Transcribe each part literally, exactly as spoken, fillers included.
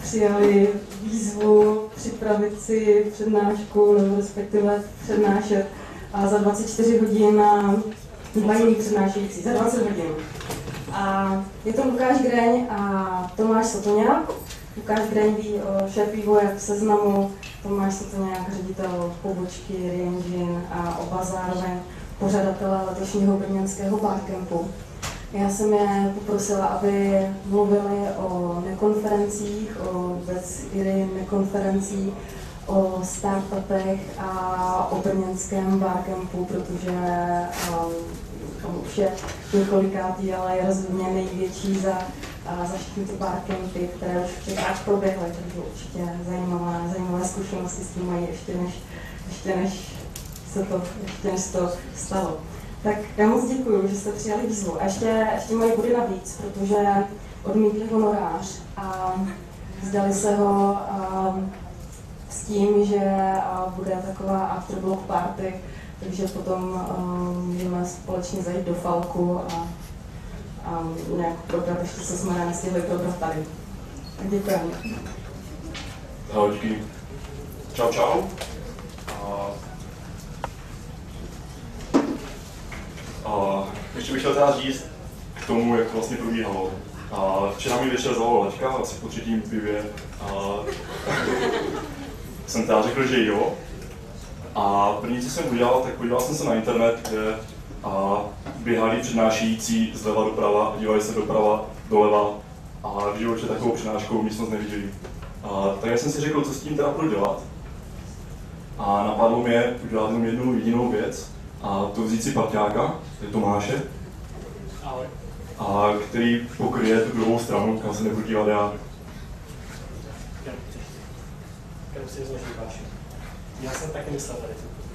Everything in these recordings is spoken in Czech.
přijali výzvu připravit si přednášku, nebo respektive přednášet a za dvacet čtyři hodin na dva jiný přednášející, za dvacet hodin. A je to Lukáš Greň a Tomáš Sotoňák. Lukáš Greň ví o šéf vývoje v Seznamu, Tomáš Sotoňák ředitel pobočky Re-Engine a oba zároveň pořadatelé letošního brněnského barcampu. Já jsem je poprosila, aby mluvili o nekonferencích, o vůbec i nekonferencí, o startupech a o brněnském barcampu, protože um, to už je několikátý, ale je rozhodně největší za, za všechny ty barcampy, které už v Čechách proběhly, takže určitě zajímavé, zajímavé zkušenosti s tím mají ještě než, ještě než se to, ještě než to stalo. Tak já moc děkuju, že jste přijali výzvu. A ještě, ještě mají body navíc, protože odmítli honorář a vzdali se ho um, s tím, že uh, bude taková afterblock party, takže potom um, můžeme společně zajít do Falku a, a nějak probrat, ještě co jsme nestihli probrat tady. Tak děkujeme. Ahoj, díky. Čau, čau. A... A ještě bych chtěl teda říct k tomu, jak to vlastně probíhalo. A včera mi večer zavolal Laďka, asi po třetím pivě. A jsem teda řekl, že jo. A první, co jsem udělal, tak podíval jsem se na internet, kde a běhali přednášející zleva doprava a dívali se doprava, doleva a v životě takovou přednáškou místnost neviděli. A tak já jsem si řekl, co s tím teda budu dělat. A napadlo mě udělat jenom jednu jedinou věc, a to vzít si parťáka, to je Tomáše, Ahoj. A který pokryje tu druhou stranu, kam se nebudu dívat já. Kterou si zloží Lukáši. Já jsem taky myslel tady.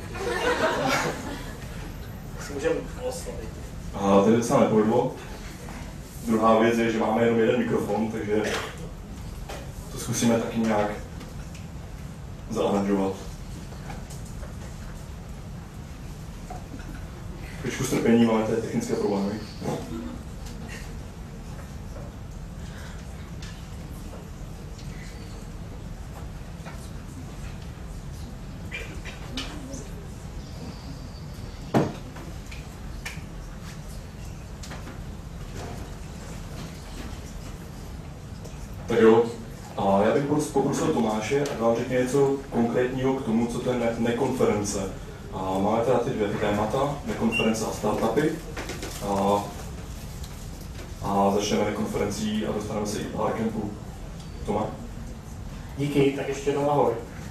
Si můžeme oslovit. A tady se nepovedlo. Druhá věc je, že máme jenom jeden mikrofon, takže to zkusíme taky nějak zaaranžovat. Trošku strpení, máme tady technické problémy. Tak jo, a já bych poprosil Tomáše, ať vám řekne něco konkrétního k tomu, co to je ne- nekonference. A máme teda ty dvě témata, nekonference a startupy. A, a začneme nekonferencí a dostaneme se i k barcampu. Toma? Díky, tak ještě jednou ahoj.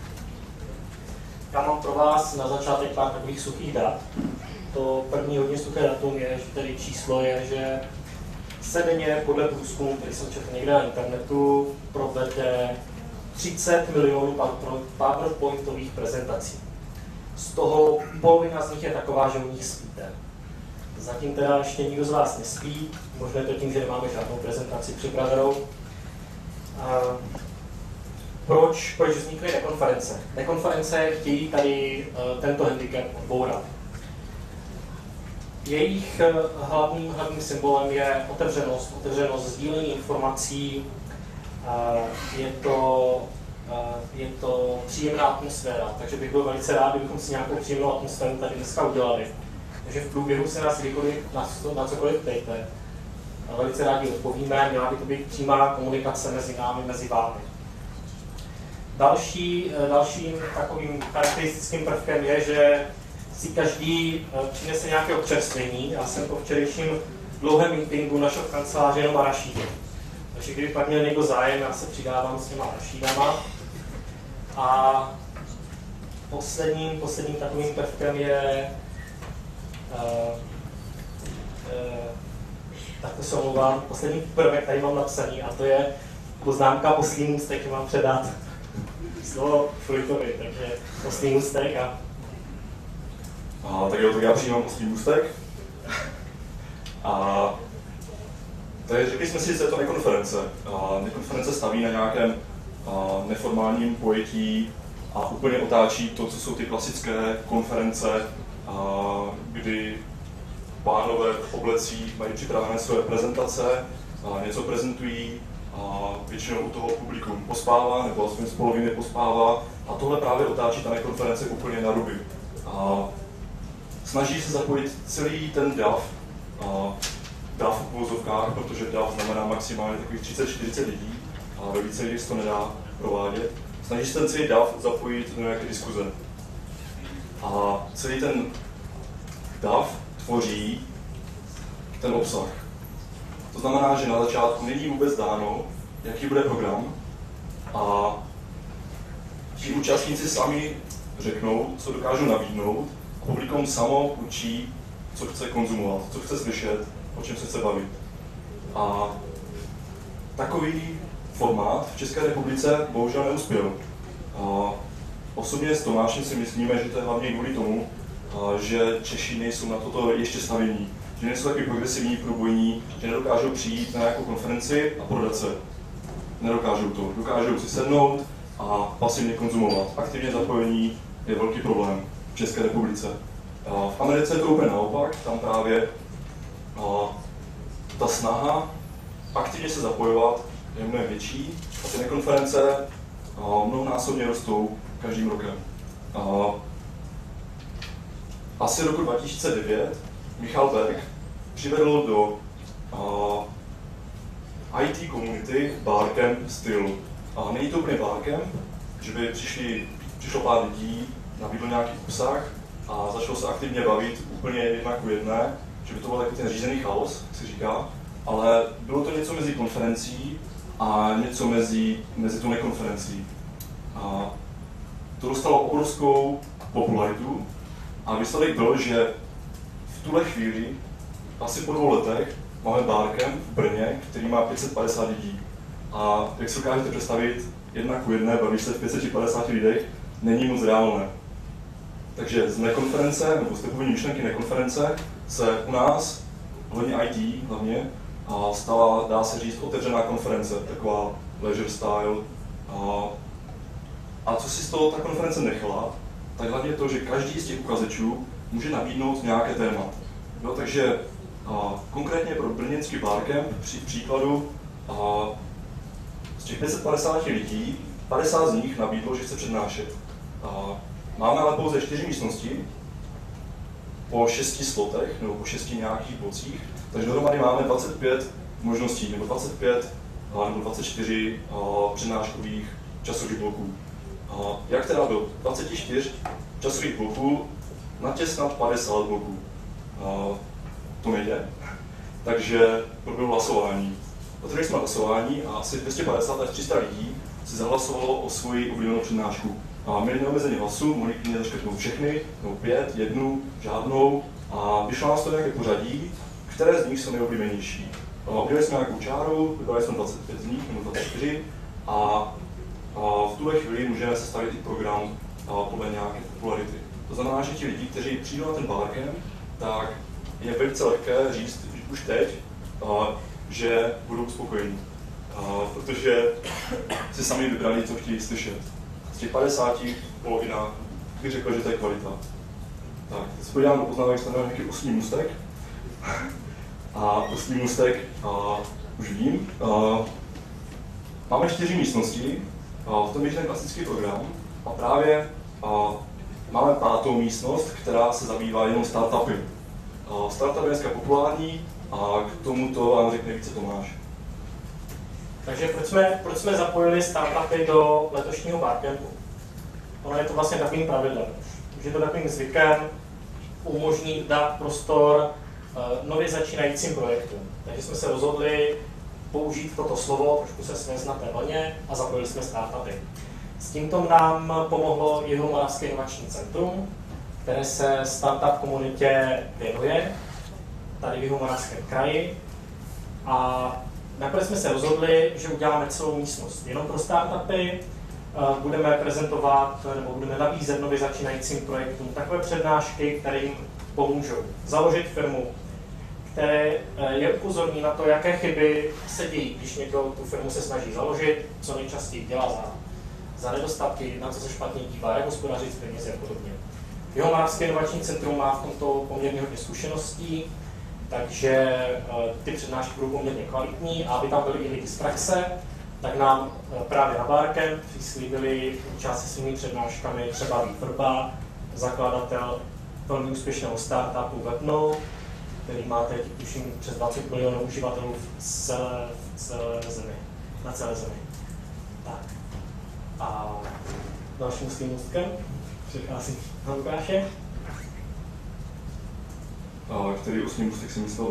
Já mám pro vás na začátek pár takových suchých dat. To první hodně suché datum je, že tady číslo je, že se denně podle průzkumu, který jsem četl někde na internetu, provede třicet milionů PowerPointových prezentací. Z toho polovina z nich je taková, že u nich spíte. Zatím teda ještě nikdo z vás nespí, možná je to tím, že nemáme žádnou prezentaci připravenou. A proč, proč vznikly nekonference? Nekonference chtějí tady uh, tento handicap odbourat. Jejich hlavním, hlavním symbolem je otevřenost, otevřenost sdílení informací, je to, je to příjemná atmosféra, takže bych byl velice rád, kdybychom si nějakou příjemnou atmosféru tady dneska udělali. Takže v průběhu se nás kdykoliv na, na cokoliv ptejte. Velice rádi odpovíme, měla by to být přímá komunikace mezi námi, mezi vámi. Další, dalším takovým charakteristickým prvkem je, že si každý přinese nějaké občerstvení. Já jsem po včerejším dlouhém meetingu našel v kanceláři jenom arašídy. Takže kdyby pak měl někdo zájem, já se přidávám s těma arašídama. A posledním, posledním takovým prvkem je uh, uh, tak to se omlouvám, poslední prvek tady mám napsaný a to je poznámka oslý můstek, mám předat slovo Fruitovi, takže oslý můstek a A, tak jo, tak já přijímám oslý můstek. A tady řekli jsme si, že je to nekonference. A nekonference staví na nějakém a, neformálním pojetí a úplně otáčí to, co jsou ty klasické konference, a, kdy pánové v oblecích mají připravené své prezentace, a něco prezentují a většinou u toho publikum pospává, nebo aspoň z poloviny pospává, a tohle právě otáčí ta nekonference úplně na ruby. A snaží se zapojit celý ten dav, a dav v uvozovkách, protože dav znamená maximálně takových třicet čtyřicet lidí, a ve více lidí se to nedá provádět. Snaží se ten celý dav zapojit do nějaké diskuze. A celý ten dav tvoří ten obsah. To znamená, že na začátku není vůbec dáno, jaký bude program, a ti účastníci sami řeknou, co dokážou nabídnout, a publikum samo učí, co chce konzumovat, co chce slyšet, o čem se chce bavit. A takový formát v České republice bohužel neuspěl. A osobně s Tomášem si myslíme, že to je hlavně kvůli tomu, že Češi nejsou na toto ještě stavění, že nejsou takový progresivní, průbojní, že nedokážou přijít na nějakou konferenci a prodat se. Nedokážou to. Dokážou si sednout a pasivně konzumovat. Aktivně zapojení je velký problém v České republice. V Americe je to úplně naopak, tam právě ta snaha aktivně se zapojovat je mnohem větší a ty nekonference mnohonásobně rostou každým rokem. Asi roku dva tisíce devět Michal Berg přivedl do uh, í té komunity Barcamp styl. A není to úplně Barcamp, že by přišli, přišlo pár lidí, nabídlo nějaký obsah a začalo se aktivně bavit úplně jedna ku jedné, že by to byl takový ten řízený chaos, jak se říká, ale bylo to něco mezi konferencí a něco mezi, mezi tu nekonferencí. A to dostalo obrovskou popularitu a výsledek byl, že v tuhle chvíli, asi po dvou letech, máme Barcamp v Brně, který má pět set padesát lidí. A jak si dokážete představit, jedna ku jedné, bavíš se v pět set padesáti lidech, není moc reálné. Takže z nekonference, nebo z typovní myšlenky nekonference, se u nás, hlavně í té hlavně, stala, dá se říct, otevřená konference, taková leisure style. A, a co si z toho ta konference nechala, tak hlavně to, že každý z těch uchazečů může nabídnout nějaké téma. No, takže a, konkrétně pro brněnský Barcamp při příkladu a, z těch pět set padesáti lidí, padesát z nich nabídlo, že chce přednášet. A, máme ale pouze čtyři místnosti po šesti slotech nebo po šesti nějakých blocích, takže dohromady máme dvacet pět možností, nebo dvacet pět a, nebo dvacet čtyři a, přednáškových časových bloků. A, jak teda bylo dvacet čtyři časových bloků na těsnat padesát bloků. A, to nejde. Takže proběhlo hlasování. Otevřeli jsme hlasování a asi dvě stě padesát až tři sta lidí si zahlasovalo o svoji oblíbenou přednášku. A měli neomezený hlasu, mohli klidně zaškrtnout všechny, nebo pět, jednu, žádnou. A vyšlo nás to nějaké pořadí, které z nich jsou nejoblíbenější. Udělali jsme nějakou čáru, vybrali jsme dvacet pět z nich, nebo dvacet čtyři. A, a v tuhle chvíli můžeme sestavit i program podle nějaké popularity. To znamená, že ti lidi, kteří přijdou na ten Barcamp, tak je velice lehké říct už teď, a, že budou spokojení, a, protože si sami vybrali, co chtějí slyšet. Z těch padesáti polovina bych řekl, že to je kvalita. Tak, teď se podívám do poznámek, že tam nějaký osmý můstek. A osmý můstek a, už vím. A, máme čtyři místnosti, a, v tom je ten klasický program a právě a, máme pátou místnost, která se zabývá jenom startupy. A, startup je dneska populární a k tomuto vám řekne více Tomáš. Takže proč jsme, proč jsme zapojili startupy do letošního Barcampu? Ono je to vlastně takovým pravidlem. Už je to takovým zvykem, umožní dát prostor uh, nově začínajícím projektům. Takže jsme se rozhodli použít toto slovo, trošku se svést na té vlně a zapojili jsme startupy. S tímto nám pomohlo Jihomoravské inovační centrum, které se startup komunitě věnuje, tady v Jihomoravském kraji. A nakonec jsme se rozhodli, že uděláme celou místnost jenom pro startupy, budeme prezentovat nebo budeme nabízet nově začínajícím projektům takové přednášky, které jim pomůžou založit firmu, které je upozorní na to, jaké chyby se dějí, když někdo tu firmu se snaží založit, co nejčastěji dělá za, za nedostatky, na co se špatně dívá, jak hospodařit s penězi a podobně. Jihomoravské inovační centrum má v tomto poměrně hodně zkušeností. takže ty přednášky budou poměrně kvalitní a aby tam byly i lidi z praxe, tak nám právě na Barcamp přislíbili účast se svými přednáškami třeba Vít Vrba, zakladatel velmi úspěšného startupu Webno, který má teď tuším přes dvacet milionů uživatelů v celé, v celé zemi, na celé zemi. Tak. A dalším svým ústkem přichází na Lukáše. A který ústní můstek si myslel?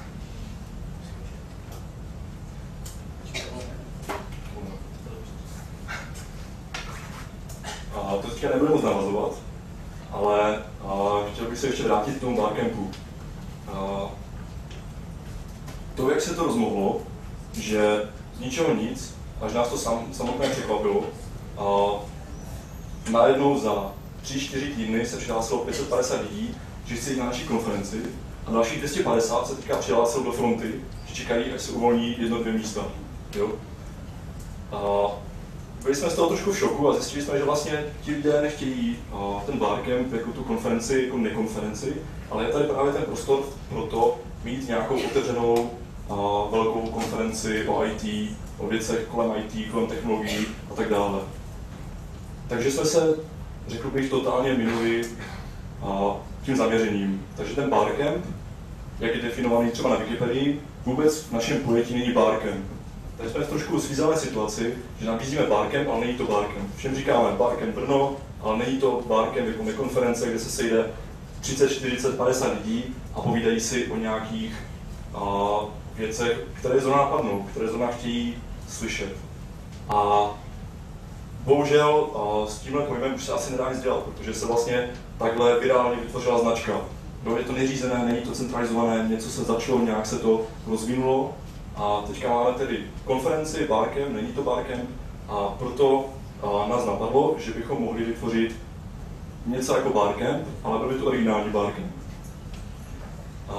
A to teďka nebudu moc navazovat, ale a, chtěl bych se ještě vrátit k tomu Barcampu. A, to, jak se to rozmohlo, že z ničeho nic, až nás to sam, samotné překvapilo, a najednou za tři čtyři týdny se přihlásilo pět set padesát lidí, že chci jít na naší konferenci, a dalších dvě stě padesát se teďka přihlásilo do fronty, že čekají, až se uvolní jedno, dvě místa. Jo? A byli jsme z toho trošku v šoku a zjistili jsme, že vlastně ti lidé nechtějí a, ten Barcamp jako tu konferenci, jako nekonferenci, ale je tady právě ten prostor pro to mít nějakou otevřenou a, velkou konferenci o í té, o věcech kolem í té, kolem technologií a tak dále. Takže jsme se, řekl bych, totálně minuli a, tím zaměřením. Takže ten Barcamp, jak je definovaný třeba na Wikipedii, vůbec v našem pojetí není Barcamp. Takže jsme v trošku svízelné situaci, že nabízíme Barcamp, ale není to Barcamp. Všem říkáme Barcamp Brno, ale není to Barcamp jako nekonference, kde se sejde třicet, čtyřicet, padesát lidí a povídají si o nějakých a, věcech, které zrovna napadnou, které zrovna chtějí slyšet. A bohužel a, s tímhle pojmem už se asi nedá nic dělat, protože se vlastně takhle virálně vytvořila značka. No, je to neřízené, není to centralizované, něco se začalo, nějak se to rozvinulo. A teďka máme tedy konferenci Barcamp, není to Barcamp, a proto a, nás napadlo, že bychom mohli vytvořit něco jako Barcamp, ale byl by to originální Barcamp. A,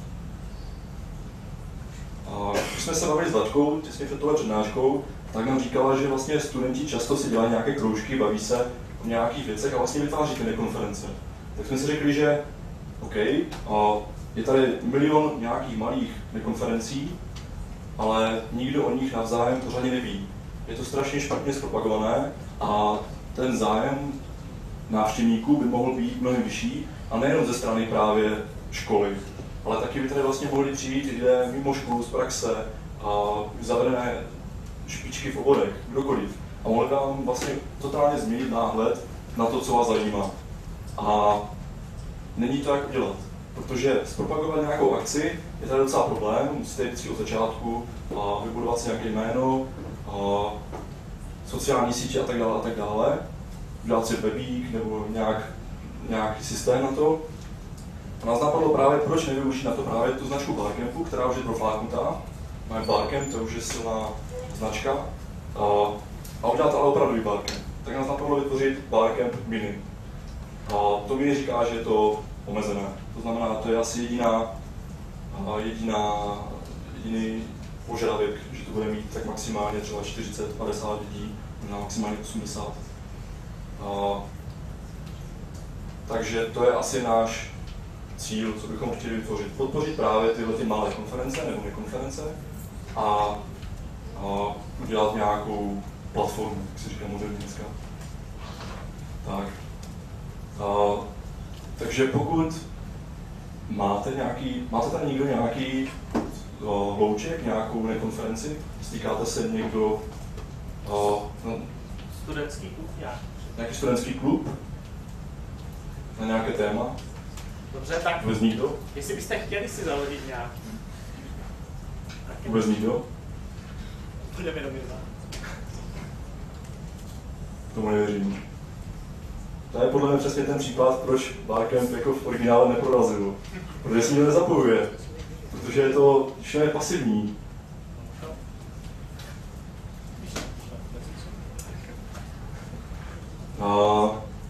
a když jsme se bavili s Lačkou, těsně před tohle přednáškou, tak nám říkala, že vlastně studenti často si dělají nějaké kroužky, baví se o nějakých věcech a vlastně vytváří ty nekonference. Tak jsme si řekli, že OK, a je tady milion nějakých malých nekonferencí, ale nikdo o nich navzájem pořádně neví. Je to strašně špatně zpropagované a ten zájem návštěvníků by mohl být mnohem vyšší, a nejenom ze strany právě školy, ale taky by tady vlastně mohli přijít lidé mimo školu, z praxe a zavedené špičky v oborech, kdokoliv. A mohli vám vlastně totálně změnit náhled na to, co vás zajímá. A není to jak udělat. Protože zpropagovat nějakou akci je tady docela problém, musíte jít od začátku a vybudovat si nějaké jméno, a sociální sítě a tak dále a tak dále, udělat si webík nebo nějak, nějaký systém na to. A nás napadlo právě, proč nevyužít na to právě tu značku Barcampu, která už je profláknutá. Máme Barcamp, to už je silná značka, a, a udělat ale opravdový Barcamp. Tak nás napadlo vytvořit Barcamp Mini. A to mi říká, že je to omezené. To znamená, to je asi jediná, jediná, jediný požadavek, že to bude mít tak maximálně třeba čtyřicet padesát lidí, možná maximálně osmdesát. A, takže to je asi náš cíl, co bychom chtěli vytvořit. Podpořit právě tyhle ty malé konference nebo nekonference a, a udělat nějakou platformu, jak se říká moderní dneska. Tak. A, takže pokud máte nějaký, máte tady někdo nějaký o, hlouček, nějakou nekonferenci, stýkáte se někdo, o, no, studentský klub nějak. Nějaký studentský klub na nějaké téma? Dobře, tak vůbec nikdo? Jestli byste chtěli si založit nějaký. Vůbec nikdo? Budeme do Mirna. Tomu nevěřím. To je podle mě přesně ten případ, proč Barcamp jako v originále neprorazil. Protože se nikdo nezapojuje. Protože je to všechno pasivní. A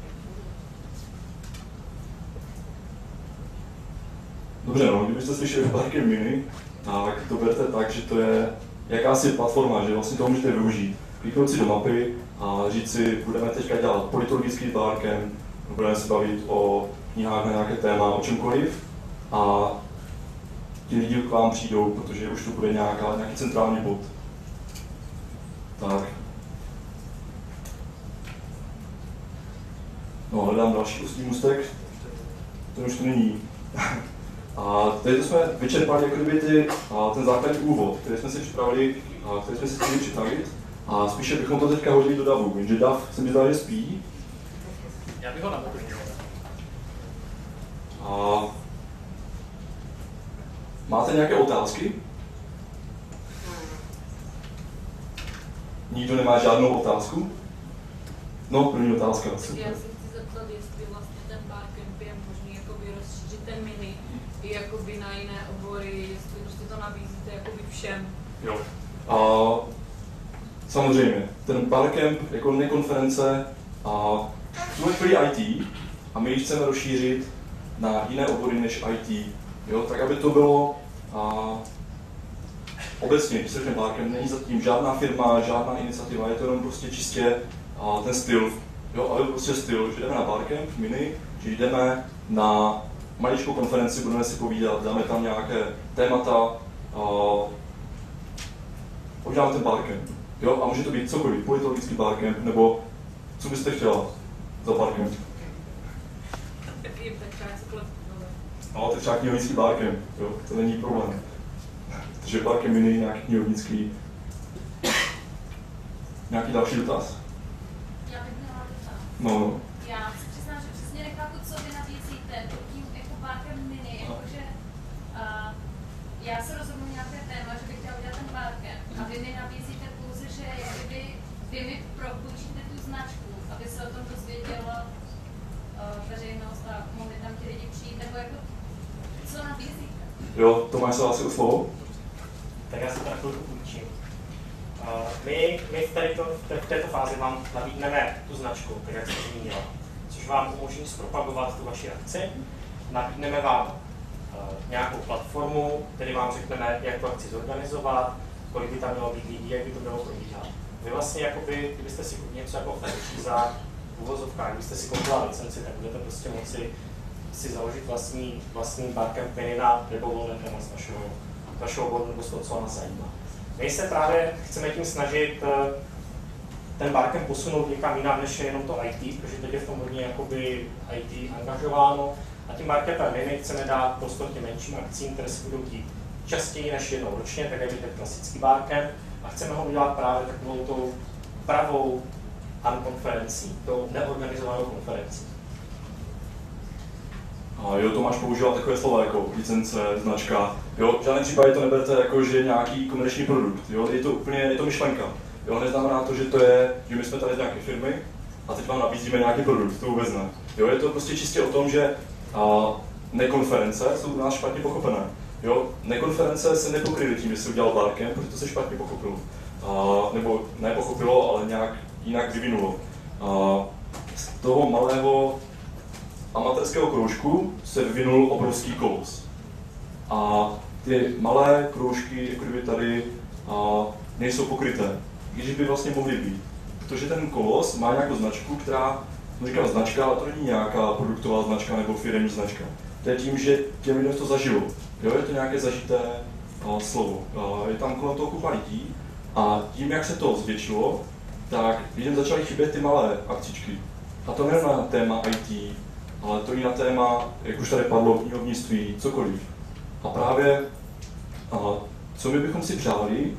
dobře, no, kdybyste slyšeli Barcamp Mini, tak to berte tak, že to je jakási platforma, že vlastně to můžete využít. Kliknout si do mapy a říct si, budeme teďka dělat politologický Barcamp, budeme se bavit o knihách na nějaké téma, o čemkoliv. A ti lidi k vám přijdou, protože už to bude nějaká, nějaký centrální bod. Tak. No, hledám další ústní můstek. Ten už to není. A tady to jsme vyčerpali jako kdyby ty, a ten základní úvod, který jsme si připravili, a který jsme si chtěli připravit. A spíše bychom to teďka hodili do davu, jenže dav se mi zdá, že spí. Já bych ho nabudil. A máte nějaké otázky? Nikdo nemá žádnou otázku? No, první otázka. Já se chci zeptat, jestli vlastně ten barcamp je možný jakoby rozšířit ten mini i jakoby na jiné obory, jestli prostě to nabízíte jakoby všem. Jo. A samozřejmě, ten barcamp jako nekonference a tuhle chvíli í té a my ji chceme rozšířit na jiné obory než í té. Jo, tak aby to bylo a obecně, když se řekne barcamp, není zatím žádná firma, žádná iniciativa, je to jenom prostě čistě a ten styl. Jo, ale prostě styl, že jdeme na barcamp mini, že jdeme na maličkou konferenci, budeme si povídat, dáme tam nějaké témata, a uděláme ten barcamp. Jo, a může to být cokoliv, politologický barcamp, nebo co byste chtěla za barcamp? Nevím, tak třeba cokoliv. No, to je třeba knihovnický barcamp, jo, to není problém. Takže barcamp mini, nějaký knihovnický. Nějaký další dotaz? Já bych měla dotaz. No, no. Já si přiznám, že přesně nechápu, co vy nabízíte tím jako barcamp mini, jakože uh, já se rozhodnu nějaké téma, že bych chtěla udělat ten barcamp a vy mi nabízíte pouze, že jakoby vy mi propůjčíte tu značku, aby se o tom dozvěděla uh, veřejnost a mohli tam ti lidi přijít, nebo jako co nabízíte? Jo, Tomáš se asi o slovo? Tak já si to na chvilku půjčím. Uh, my, my v, této, v této fázi vám nabídneme tu značku, tak jak jste zmínila, což vám umožní zpropagovat tu vaši akci. Nabídneme vám uh, nějakou platformu, který vám řekneme, jak tu akci zorganizovat, kolik by tam mělo být lidí, jak by to mělo probíhat. Vy vlastně, jakoby, kdybyste si něco jako franšíza v uvozovkách, kdybyste si koupila licenci, tak budete prostě moci si založit vlastní, vlastní barcamp mini na libovolné téma z našeho, našeho oboru nebo z toho, co nás zajímá. My se právě chceme tím snažit ten barcamp posunout někam jinam, než je jenom to í té, protože teď je v tom hodně jakoby í té angažováno. A tím barcampem mini chceme dát prostor těm menším akcím, které se budou dít častěji než jednou ročně, tak jak je ten klasický barcamp. A chceme ho udělat právě takovou tou pravou unkonferencí, tou neorganizovanou konferencí. A jo, Tomáš používal takové slova jako licence, značka. Jo, v žádném případě to neberte jako, že nějaký komerční produkt. Jo, je to úplně, je to myšlenka. Jo, neznamená to, že to je, že my jsme tady z nějaké firmy a teď vám nabízíme nějaký produkt, to vůbec ne. Jo, je to prostě čistě o tom, že a, nekonference jsou u nás špatně pochopené. Jo, nekonference se nepokryly tím, že se udělal barcamp, protože to se špatně pochopilo. A, nebo nepochopilo, ale nějak jinak vyvinulo. A, z toho malého amatérského kroužku se vyvinul obrovský kolos. A ty malé kroužky, jako kdyby tady, a, nejsou pokryté, i když by vlastně mohly být. Protože ten kolos má nějakou značku, která, no říkám značka, ale to není nějaká produktová značka nebo firemní značka. To je tím, že těm lidem to zažilo. Jo, je to nějaké zažité a, slovo. A, je tam kolem toho kupa lidí a tím, jak se to zvětšilo, tak lidem začaly chybět ty malé akcičky. A to nejen na téma í té, ale to i na téma, jak už tady padlo, knihovnictví, cokoliv. A právě, a, co my bychom si přáli,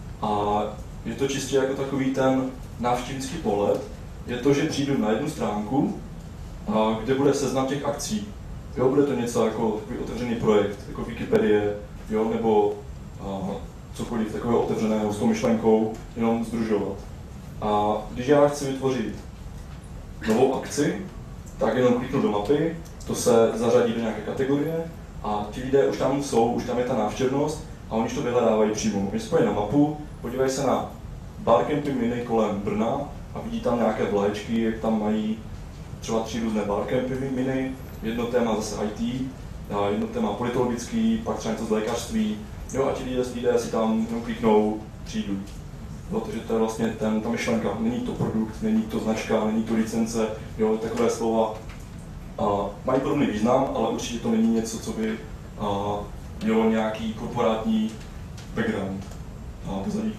a je to čistě jako takový ten návštěvnický pohled, je to, že přijdu na jednu stránku, a, kde bude seznam těch akcí. Jo, bude to něco jako takový otevřený projekt, jako Wikipedie, jo, nebo a, cokoliv takového otevřeného s tou myšlenkou jenom sdružovat. A když já chci vytvořit novou akci, tak jenom kliknu do mapy, to se zařadí do nějaké kategorie a ti lidé už tam jsou, už tam je ta návštěvnost a oni to vyhledávají přímo. Oni spojí na mapu, podívají se na barcampy mini kolem Brna a vidí tam nějaké vlaječky, jak tam mají třeba tři různé barcampy mini, jedno téma zase í té, jedno téma politologický, pak třeba něco z lékařství, jo, a ti lidé, lidé si tam jenom kliknou, přijdu. Jo, takže to je vlastně ten, ta myšlenka. Není to produkt, není to značka, není to licence, jo, takové slova a, mají podobný význam, ale určitě to není něco, co by a, jo, nějaký korporátní background. A pozadí.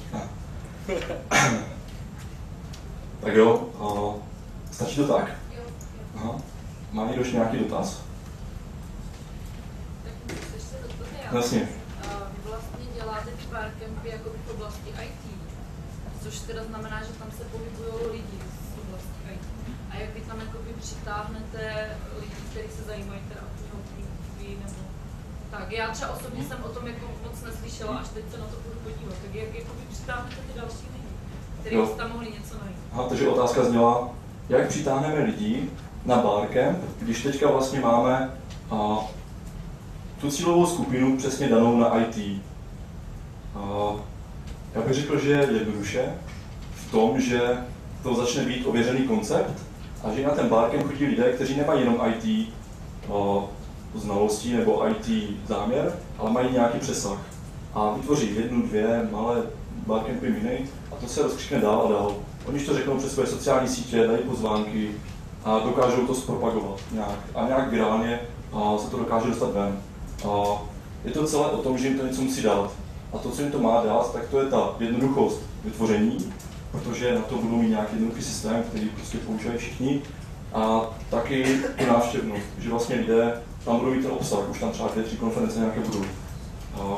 Tak jo, a stačí to tak? Jo, jo. Aha. Má někdo ještě nějaký dotaz? Tak můžu se zeptat já. Jasně. A vy vlastně děláte ty barcampy jako v oblasti í té, což teda znamená, že tam se pohybují lidi z oblasti í té. A jak vy tam jakoby přitáhnete lidi, kteří se zajímají teda o knihovnictví nebo tak. Já třeba osobně jsem o tom jako moc neslyšela, až teď se na to budu podívat. Tak jak jakoby přitáhnete ty další lidi, kteří Jo. by tam mohli něco najít? Aha, takže otázka zněla, jak přitáhneme lidi na barcamp, když teďka vlastně máme a, tu cílovou skupinu přesně danou na í té. A, já bych řekl, že jednoduše v tom, že to začne být ověřený koncept a že na ten barcamp chodí lidé, kteří nemají jenom í té a, znalostí nebo í té záměr, ale mají nějaký přesah. A vytvoří jednu, dvě malé barcampy mini a to se rozkřikne dál a dál. Oni to řeknou přes svoje sociální sítě, dají pozvánky a dokážou to zpropagovat nějak. A nějak virálně a se to dokáže dostat ven. A je to celé o tom, že jim to něco musí dát. A to, co jim to má dát, tak to je ta jednoduchost vytvoření, protože na to budou mít nějaký jednoduchý systém, který prostě používají všichni. A taky tu návštěvnost, že vlastně lidé tam budou mít ten obsah, už tam třeba dvě, tři konference nějaké budou. A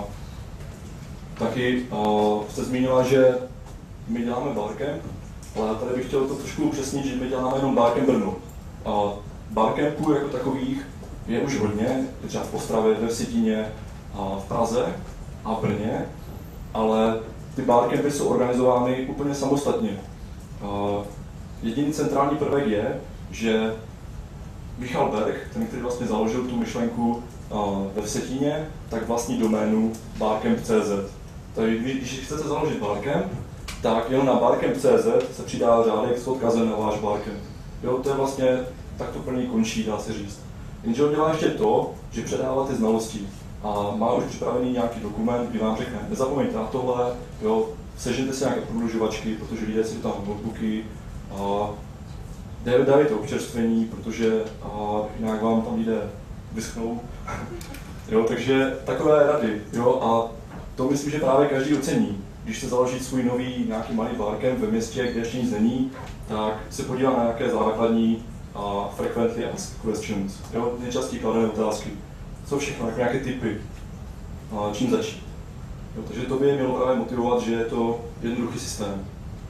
taky a, jste zmínila, že my děláme barcamp, ale tady bych chtěl to trošku upřesnit, že my děláme jenom barcamp Brno. A barcampů jako takových je už hodně, třeba v Ostravě, ve Vsetíně, a v Praze a v Brně, ale ty barcampy jsou organizovány úplně samostatně. A jediný centrální prvek je, že Michal Berg, ten, který vlastně založil tu myšlenku ve Vsetíně, tak vlastní doménu barcamp tečka cé zet. Takže když chcete založit barcamp, tak jenom na barcamp tečka cé zet se přidá řádek s odkazem na váš barcamp. Jo, to je vlastně, tak to plně končí, dá se říct. Jenže on dělá ještě to, že předává ty znalosti a má už připravený nějaký dokument, kdy vám řekne, nezapomeňte na tohle, jo, sežněte si nějaké prodlužovačky, protože lidé si tam notebooky, a dávejte občerstvení, protože a jinak vám tam lidé vyschnou. Jo, takže takové rady, jo, a to myslím, že právě každý ocení. Když se založí svůj nový nějaký malý barcamp ve městě, kde ještě nic není, tak se podívá na nějaké základní a frequently asked questions, jo, nejčastěji kladené otázky. Co všechno, jako nějaké typy, a čím začít. Jo, takže to by je mělo právě motivovat, že je to jednoduchý systém.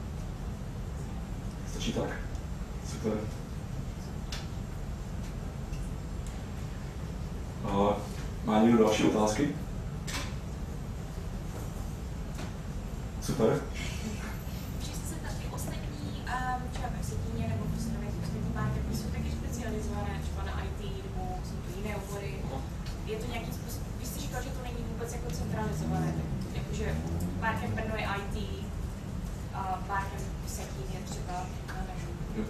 Stačí tak? Super. A má někdo další otázky? Super. Můžete se ptát, ty ostatní, um, třeba ve Vsetíně nebo v Ostravě, ostatní barcampy jsou taky specializované třeba na í té nebo jsou to jiné obory. Je to nějaký způsob, vy jste říkal, že to není vůbec jako centralizované, tak jakože barcamp Brno je í té, a barcamp Vsetín je třeba na našu.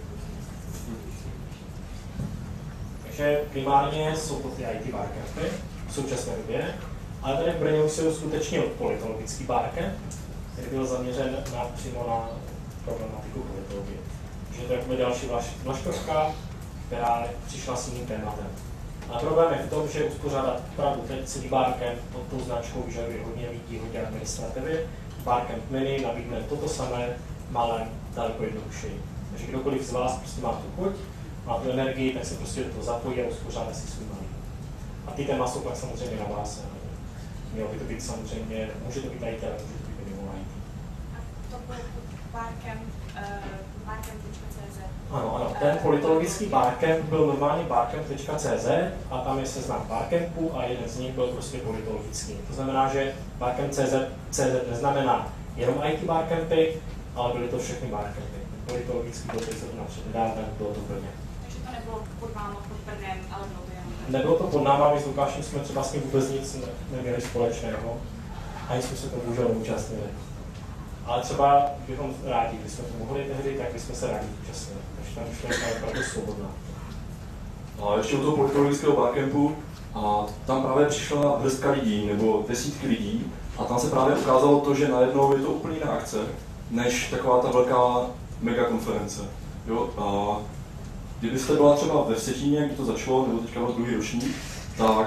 Takže primárně jsou to ty í té barcampy v současné době, ale tady v Brně už se uskutečnil politologický barcamp, který byl zaměřen na, přímo na problematiku politologie. Takže to je jako další vlaštovka, která přišla s jiným tématem. A problém je v tom, že uspořádat opravdu teď celý barcamp pod tou značkou vyžaduje hodně lidí, hodně administrativy. Barcamp mini nabídne toto samé, malé, daleko jednodušeji. Takže kdokoliv z vás prostě má tu chuť, má tu energii, tak se prostě do toho zapojí a uspořádá si svůj malý. A ty téma jsou pak samozřejmě na vás. Mělo by to být samozřejmě, může to být í té, ale může to být mimo í té. A to byl barcamp, uh, barcamp tečka cé zet. Ano, ano, ten politologický barcamp byl normálně barcamp tečka cé zet a tam je seznam barcampů a jeden z nich byl prostě politologický. To znamená, že barcamp tečka cé zet neznamená jenom í té barcampy, ale byly to všechny barcampy. Politologický byl teď zrovna před nedávnem, bylo to v Brně. Takže to nebylo pod vámi, pod Brnem, ale bylo to jenom. Nebylo to pod náma, my s Lukášem jsme třeba s ním vůbec nic ne, neměli společného. Ani jsme se to bohužel neúčastnili. Ale třeba bychom rádi, když jsme to mohli tehdy, tak bychom se rádi účastnili. Takže tam už je opravdu svobodná. A ještě u toho politologického barcampu, a tam právě přišla hrstka lidí, nebo desítky lidí, a tam se právě ukázalo to, že najednou je to úplně jiná akce, než taková ta velká megakonference. Jo? A kdybyste byla třeba ve Vsetíně, kdy to začalo, nebo teďka byl druhý ročník, tak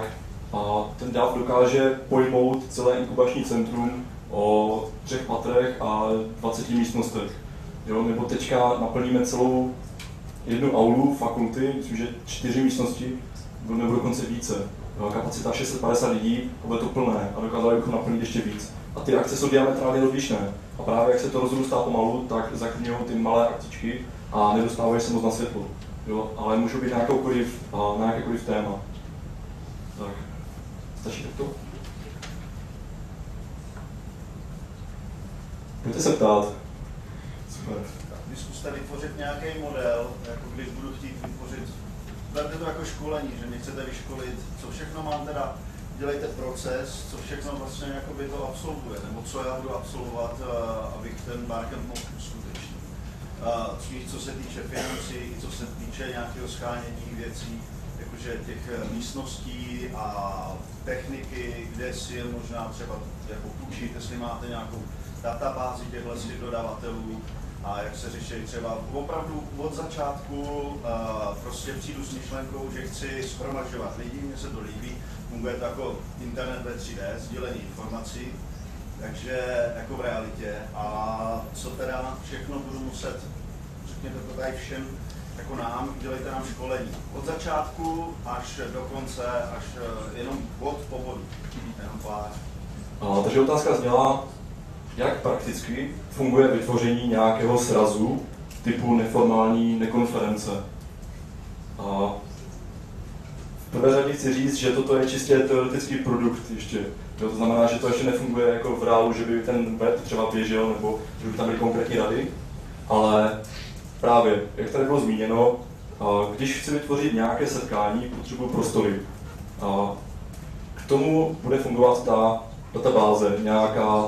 A ten D A V dokáže pojmout celé inkubační centrum o třech patrech a dvaceti místnostech. Jo? Nebo teďka naplníme celou jednu aulu fakulty, myslím, že čtyři místnosti, nebo dokonce více. Jo? Kapacita šest set padesát lidí, a bude to plné a dokázali bychom naplnit ještě víc. A ty akce jsou diametrálně odlišné. A právě jak se to rozrůstá pomalu, tak zakrňují ty malé akcičky a nedostávají se moc na světlo. Jo? Ale můžou být na jakoukoliv, na jakékoliv téma. Tak. Stačí takto? Pojďte se ptát. Super. Když zkuste vytvořit nějaký model, jako když budu chtít vytvořit, berte to jako školení, že mě chcete vyškolit, co všechno mám teda, dělejte proces, co všechno vlastně jakoby to absolvuje, nebo co já budu absolvovat, abych ten barcamp mohl uskutečnit. Co se týče financí, i co se týče nějakého schánění věcí, jakože těch místností a techniky, kde si je možná třeba jako půjčit, jestli máte nějakou databázi těchto dodavatelů a jak se řeší třeba opravdu od začátku uh, prostě přijdu s myšlenkou, že chci shromažďovat lidi, mně se to líbí, funguje to jako internet ve tři dé, sdílení informací, takže jako v realitě a co teda všechno budu muset, řekněte to tady všem, jako nám, dělejte nám školení. Od začátku až do konce, až jenom bod po bodu, jenom pár. A, takže otázka zněla, jak prakticky funguje vytvoření nějakého srazu typu neformální nekonference. A v prvé řadě chci říct, že toto je čistě teoretický produkt ještě. Jo, to znamená, že to ještě nefunguje jako v reálu, že by ten web třeba běžel nebo že by tam byly konkrétní rady, ale právě, jak tady bylo zmíněno, když chci vytvořit nějaké setkání, potřebuji prostory. K tomu bude fungovat ta databáze, nějaká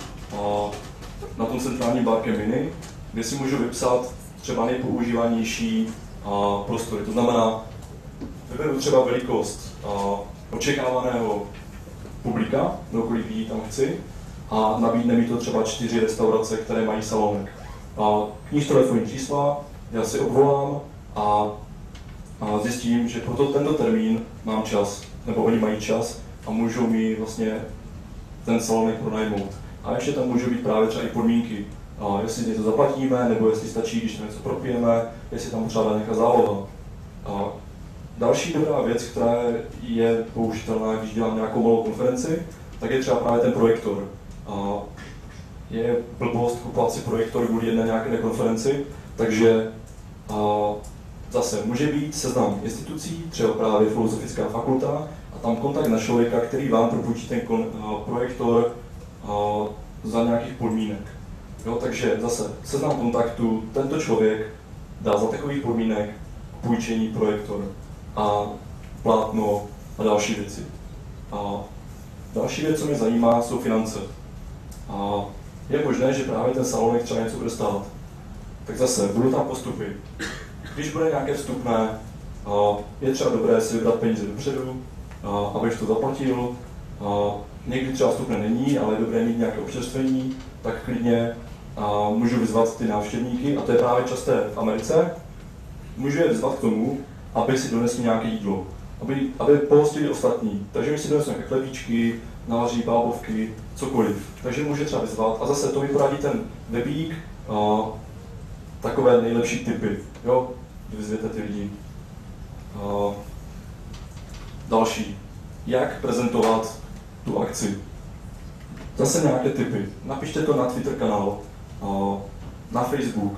na tom centrálním Barcamp Mini, kde si můžu vypsat třeba nejpoužívanější prostory. To znamená, vyberu třeba velikost očekávaného publika, do kolik lidí tam chci, a nabídne mi to třeba čtyři restaurace, které mají salonek. Kníž telefonní čísla, já si obvolám a, a zjistím, že pro to, tento termín mám čas, nebo oni mají čas a můžou mi vlastně ten salonek pronajmout. A ještě tam můžou být právě třeba i podmínky, a jestli něco zaplatíme, nebo jestli stačí, když tam něco propijeme, jestli tam třeba nějaká záloha. A další dobrá věc, která je použitelná, když dělám nějakou malou konferenci, tak je třeba právě ten projektor. A je blbost kupovat si projektor kvůli jedné nějaké konferenci, takže a zase může být seznam institucí, třeba právě Filozofická fakulta, a tam kontakt na člověka, který vám propůjčí ten kon, a, projektor a, za nějakých podmínek. Jo, takže zase seznam kontaktu, tento člověk dá za takových podmínek půjčení projektor a plátno a další věci. A další věc, co mě zajímá, jsou finance. A je možné, že právě ten salonek třeba něco bude stát. Tak zase, budou tam postupy. Když bude nějaké vstupné, je třeba dobré si vybrat peníze dopředu, abych to zaplatil. Někdy třeba vstupné není, ale je dobré mít nějaké občerstvení, tak klidně můžu vyzvat ty návštěvníky, a to je právě časté v Americe. Můžu je vyzvat k tomu, aby si donesli nějaké jídlo, aby, aby pohostili ostatní. Takže mi si donesou nějaké chlebíčky, náří, bábovky, cokoliv. Takže může třeba vyzvat a zase to mi poradí ten webík, a, takové nejlepší tipy, jo, vyzvěte ty lidi. A, další, jak prezentovat tu akci. Zase nějaké tipy. Napište to na Twitter kanál, a, na Facebook.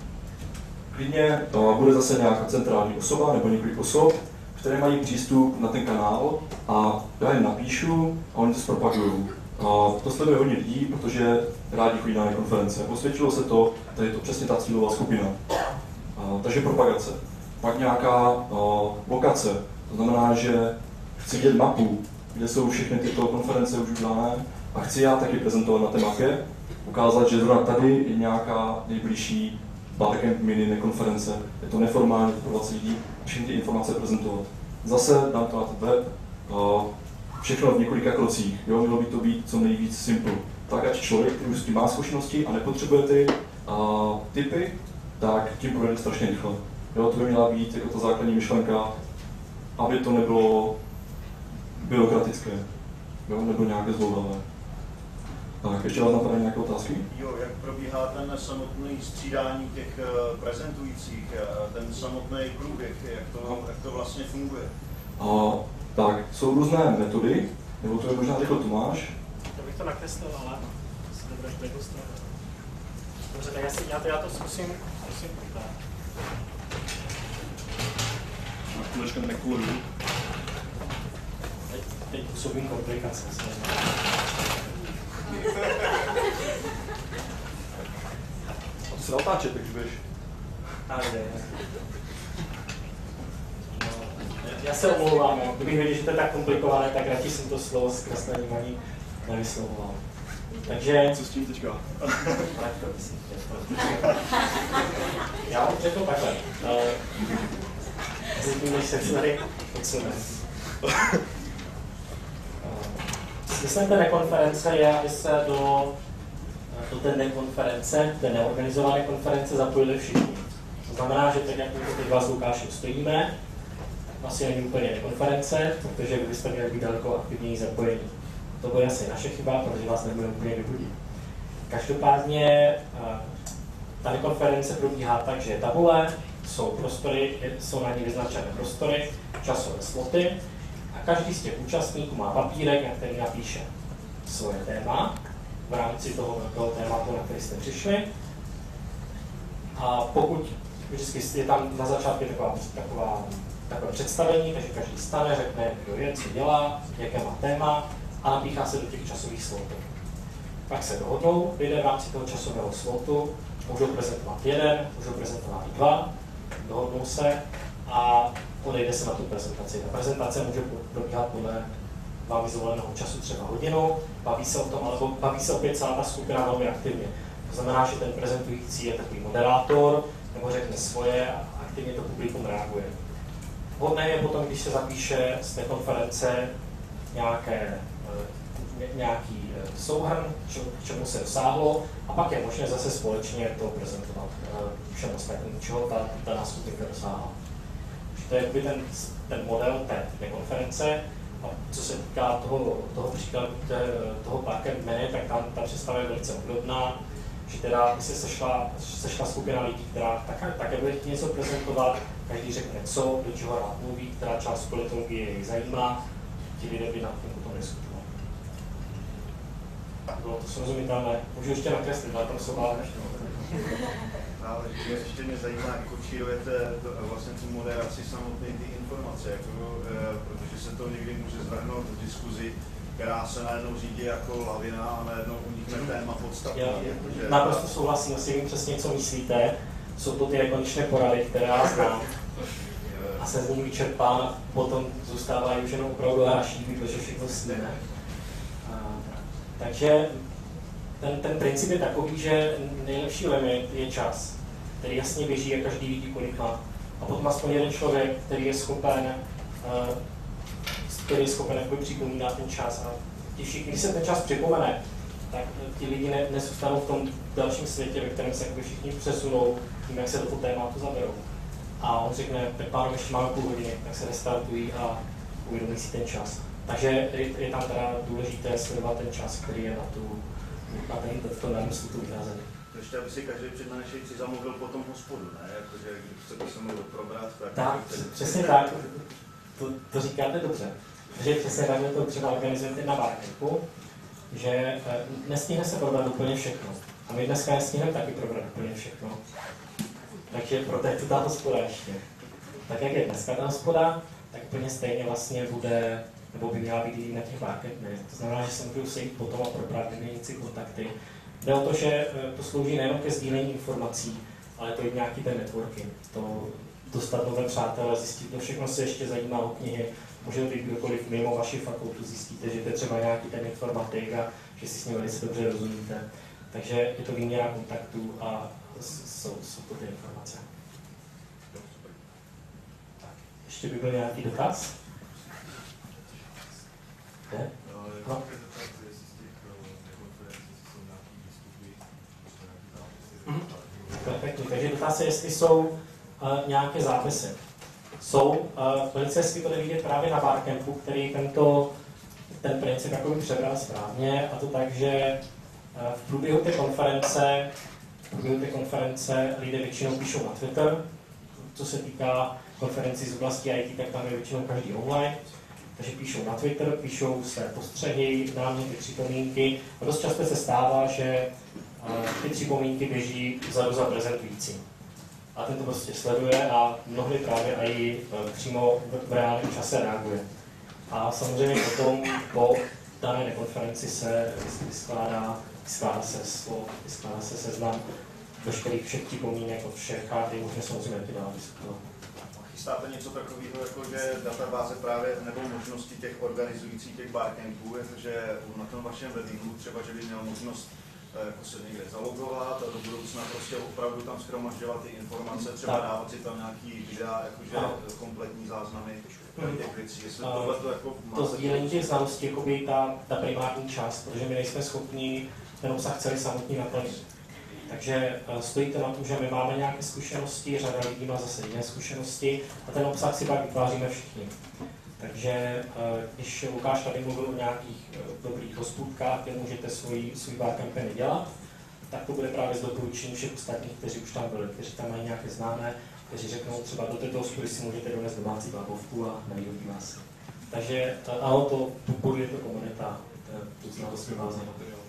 Klidně bude zase nějaká centrální osoba nebo několik osob, které mají přístup na ten kanál a já jim napíšu a oni to zpropagují. A to sleduje hodně lidí, protože rádi chodí na konference. Osvědčilo se to, tady je to přesně ta cílová skupina. A, takže propagace. Pak nějaká a, lokace, to znamená, že chci vidět mapu, kde jsou všechny tyto konference už udělané a chci já taky prezentovat na té mapě, ukázat, že zrovna tady je nějaká nejbližší Barcamp Mini nekonference, je to neformální pro dvacet lidí, všechny ty informace prezentovat. Zase dám to na ten web, všechno v několika krocích, jo, mělo by to být co nejvíc simple. Tak ať člověk, který už s tím má zkušenosti a nepotřebuje ty a, tipy, tak tím projde strašně rychle. Jo, to by měla být jako ta základní myšlenka, aby to nebylo byrokratické, jo, nebo nějaké zdlouhavé. Tak, ještě vás napadají nějaké otázky? Jo, jak probíhá ten samotný střídání těch uh, prezentujících, uh, ten samotný průběh, jak to, jak to vlastně funguje? A, tak, jsou různé metody, nebo to je možná řekl Tomáš. Já bych to nakreslil, ale se nebudeš degustrovat. Dobře, tak já, si, já, to, já to zkusím, zkusím udělat. Na chvílečkem nekuluju. Teď, teď působím komplikace. A to se dá otáčet, takže budeš. Ale jde. No, já se omlouvám, jo. Kdybych věděl, že to je tak komplikované, tak radši jsem to slovo s kreslením ani nevyslovoval. Takže... Co s tím teďka? Tak to myslím. Já vám řeknu takhle. Zjistím, než se tady odsune. Smyslem té nekonference je, aby se do, do té nekonference, té neorganizované konference zapojili všichni. To znamená, že tak, jak my teď vás s Lukášem stojíme, asi není úplně nekonference, protože vy byste měli být daleko aktivněji zapojení. To bude asi naše chyba, protože vás nebudeme úplně vybudit. Každopádně ta konference probíhá tak, že je tabule, jsou prostory, jsou na ní vyznačené prostory, časové sloty a každý z těch účastníků má papírek, na který napíše svoje téma v rámci toho, toho tématu, na který jste přišli. A pokud vždycky je tam na začátku taková, taková, takové představení, takže každý stane, řekne, kdo je, co dělá, jaké má téma a napíchá se do těch časových slotů. Pak se dohodnou, lidé v rámci toho časového slotu můžou prezentovat jeden, můžou prezentovat i dva, dohodnou se a odejde se na tu prezentaci. Ta prezentace může probíhat podle vámi zvoleného času, třeba hodinu, baví se o tom, alebo baví se opět celá ta skupina velmi aktivně. To znamená, že ten prezentující je takový moderátor, nebo řekne svoje a aktivně to publikum reaguje. Vhodné je potom, když se zapíše z té konference nějaké nějaký souhrn, k čemu se dosáhlo, a pak je možné zase společně to prezentovat všem ostatním, čeho ta daná skupinka dosáhla. To je ten, ten model té konference. A co se týká toho, toho příkladu toho parkem menu, tak tam ta představa je velice obdobná, že teda by se sešla, sešla skupina lidí, která také, také bude něco prezentovat, každý řekne co, do čeho rád mluví, která část politologie jej zajímá, ti lidé by nad tím potom diskutovali. Bylo to srozumitelné. Můžu ještě nakreslit, ale tam jsou bále. Ale ještě mě zajímá, jak kočírujete vlastně tu moderaci samotné ty informace, jako, e, protože se to někdy může zvrhnout v diskuzi, která se najednou řídí jako lavina a najednou unikne téma podstatné. Protože... Naprosto souhlasím, asi vím přesně, co myslíte. Jsou to ty nekonečné porady, které já znám. A se z nich vyčerpám a potom zůstávají už jenom opravdu hraší, protože všechno sníme. Takže ten, ten princip je takový, že nejlepší limit je čas, který jasně běží a každý vidí, kolik má. A potom aspoň jeden člověk, který je schopen, uh, který je schopen připomínat ten čas. A ti všichni, když se ten čas připomene, tak ti lidi ne, nezůstanou v tom dalším světě, ve kterém se všichni přesunou tím, jak se do toho tématu zaberou. A on řekne, tak pánové, ještě máme půl hodiny, tak se restartují a uvědomí si ten čas. Takže je, je tam teda důležité sledovat ten čas, který je na tu, na ten, to namyslu tu vyhrazený. Ještě aby si každý přednášející zamluvil potom hospodu, ne? Jakože když chcete se mluvit probrat, tak... Tak, přesně tak. To, to říkáte dobře. Takže přesně tak, že to třeba organizujete na barcampu, že nestihne se probrat úplně všechno. A my dneska nestihneme taky probrat úplně všechno. Takže proto je tu ta hospoda ještě. Tak jak je dneska ta hospoda, tak úplně stejně vlastně bude, nebo by měla být i na těch barcampech. To znamená, že se můžou sejít potom a probrat, vyměnit si kontakty. Jde o to, že to slouží nejen ke sdílení informací, ale to je nějaký ten networking. To dostat nové přátelé, zjistit, kdo všechno se ještě zajímá o knihy. Může být kdokoliv mimo vaši fakultu, zjistíte, že to je třeba nějaký ten informatik a že si s ním velice dobře rozumíte. Takže je to výměna kontaktů a jsou, jsou to ty informace. Tak, ještě by byl nějaký dotaz? Ne? No. Mhm. Perfektní. Takže dotaz je, jestli jsou uh, nějaké zápisy. jsou. Uh, velice hezky to jde vidět právě na Barcampu, který tento ten princip jakoby přebral správně, a to tak, že uh, v průběhu té konference v průběhu té konference lidé většinou píšou na Twitter. Co se týká konferenci z oblasti í té, tak tam je většinou každý online. Takže píšou na Twitter, píšou své postřehy, náměty, připomínky. A dost často se stává, že ty připomínky běží vzadu za prezentujícím. A ten to prostě sleduje a mnohdy právě i přímo v reálném čase reaguje. A samozřejmě potom po dané konferenci se vyskládá, vyskládá se slov, vyskládá se seznam veškerých všech připomínek od všech a je možné samozřejmě ty dál diskutovat. Chystáte něco takového, jako že databáze právě nebo možnosti těch organizujících těch barcampů, že na tom vašem webigu třeba, že by měl možnost jako se někde zalogovat a do budoucna prostě opravdu tam shromažďovat ty informace, třeba tak. Dávat si tam nějaký videa, jakože no. kompletní záznamy těch věcí, jestli uh, tohle to jako to sdílení těch znalostí, jakoby ta, ta primární část, protože my nejsme schopni ten obsah celý samotný naplnit. Takže uh, stojí to na tom, že my máme nějaké zkušenosti, řada lidí má zase jiné zkušenosti a ten obsah si pak vytváříme všichni. Takže uh, když Lukáš tady mluvil o nějakých uh, dobrých hospůdkách, kde můžete svůj, svůj barcampy dělat, tak to bude právě z doporučení všech ostatních, kteří už tam byli, kteří tam mají nějaké známé, kteří řeknou třeba do této hospůdy si můžete donést domácí bábovku a nejde vás. Takže uh, ano, to buduje to komunita, to znalost vyvázané.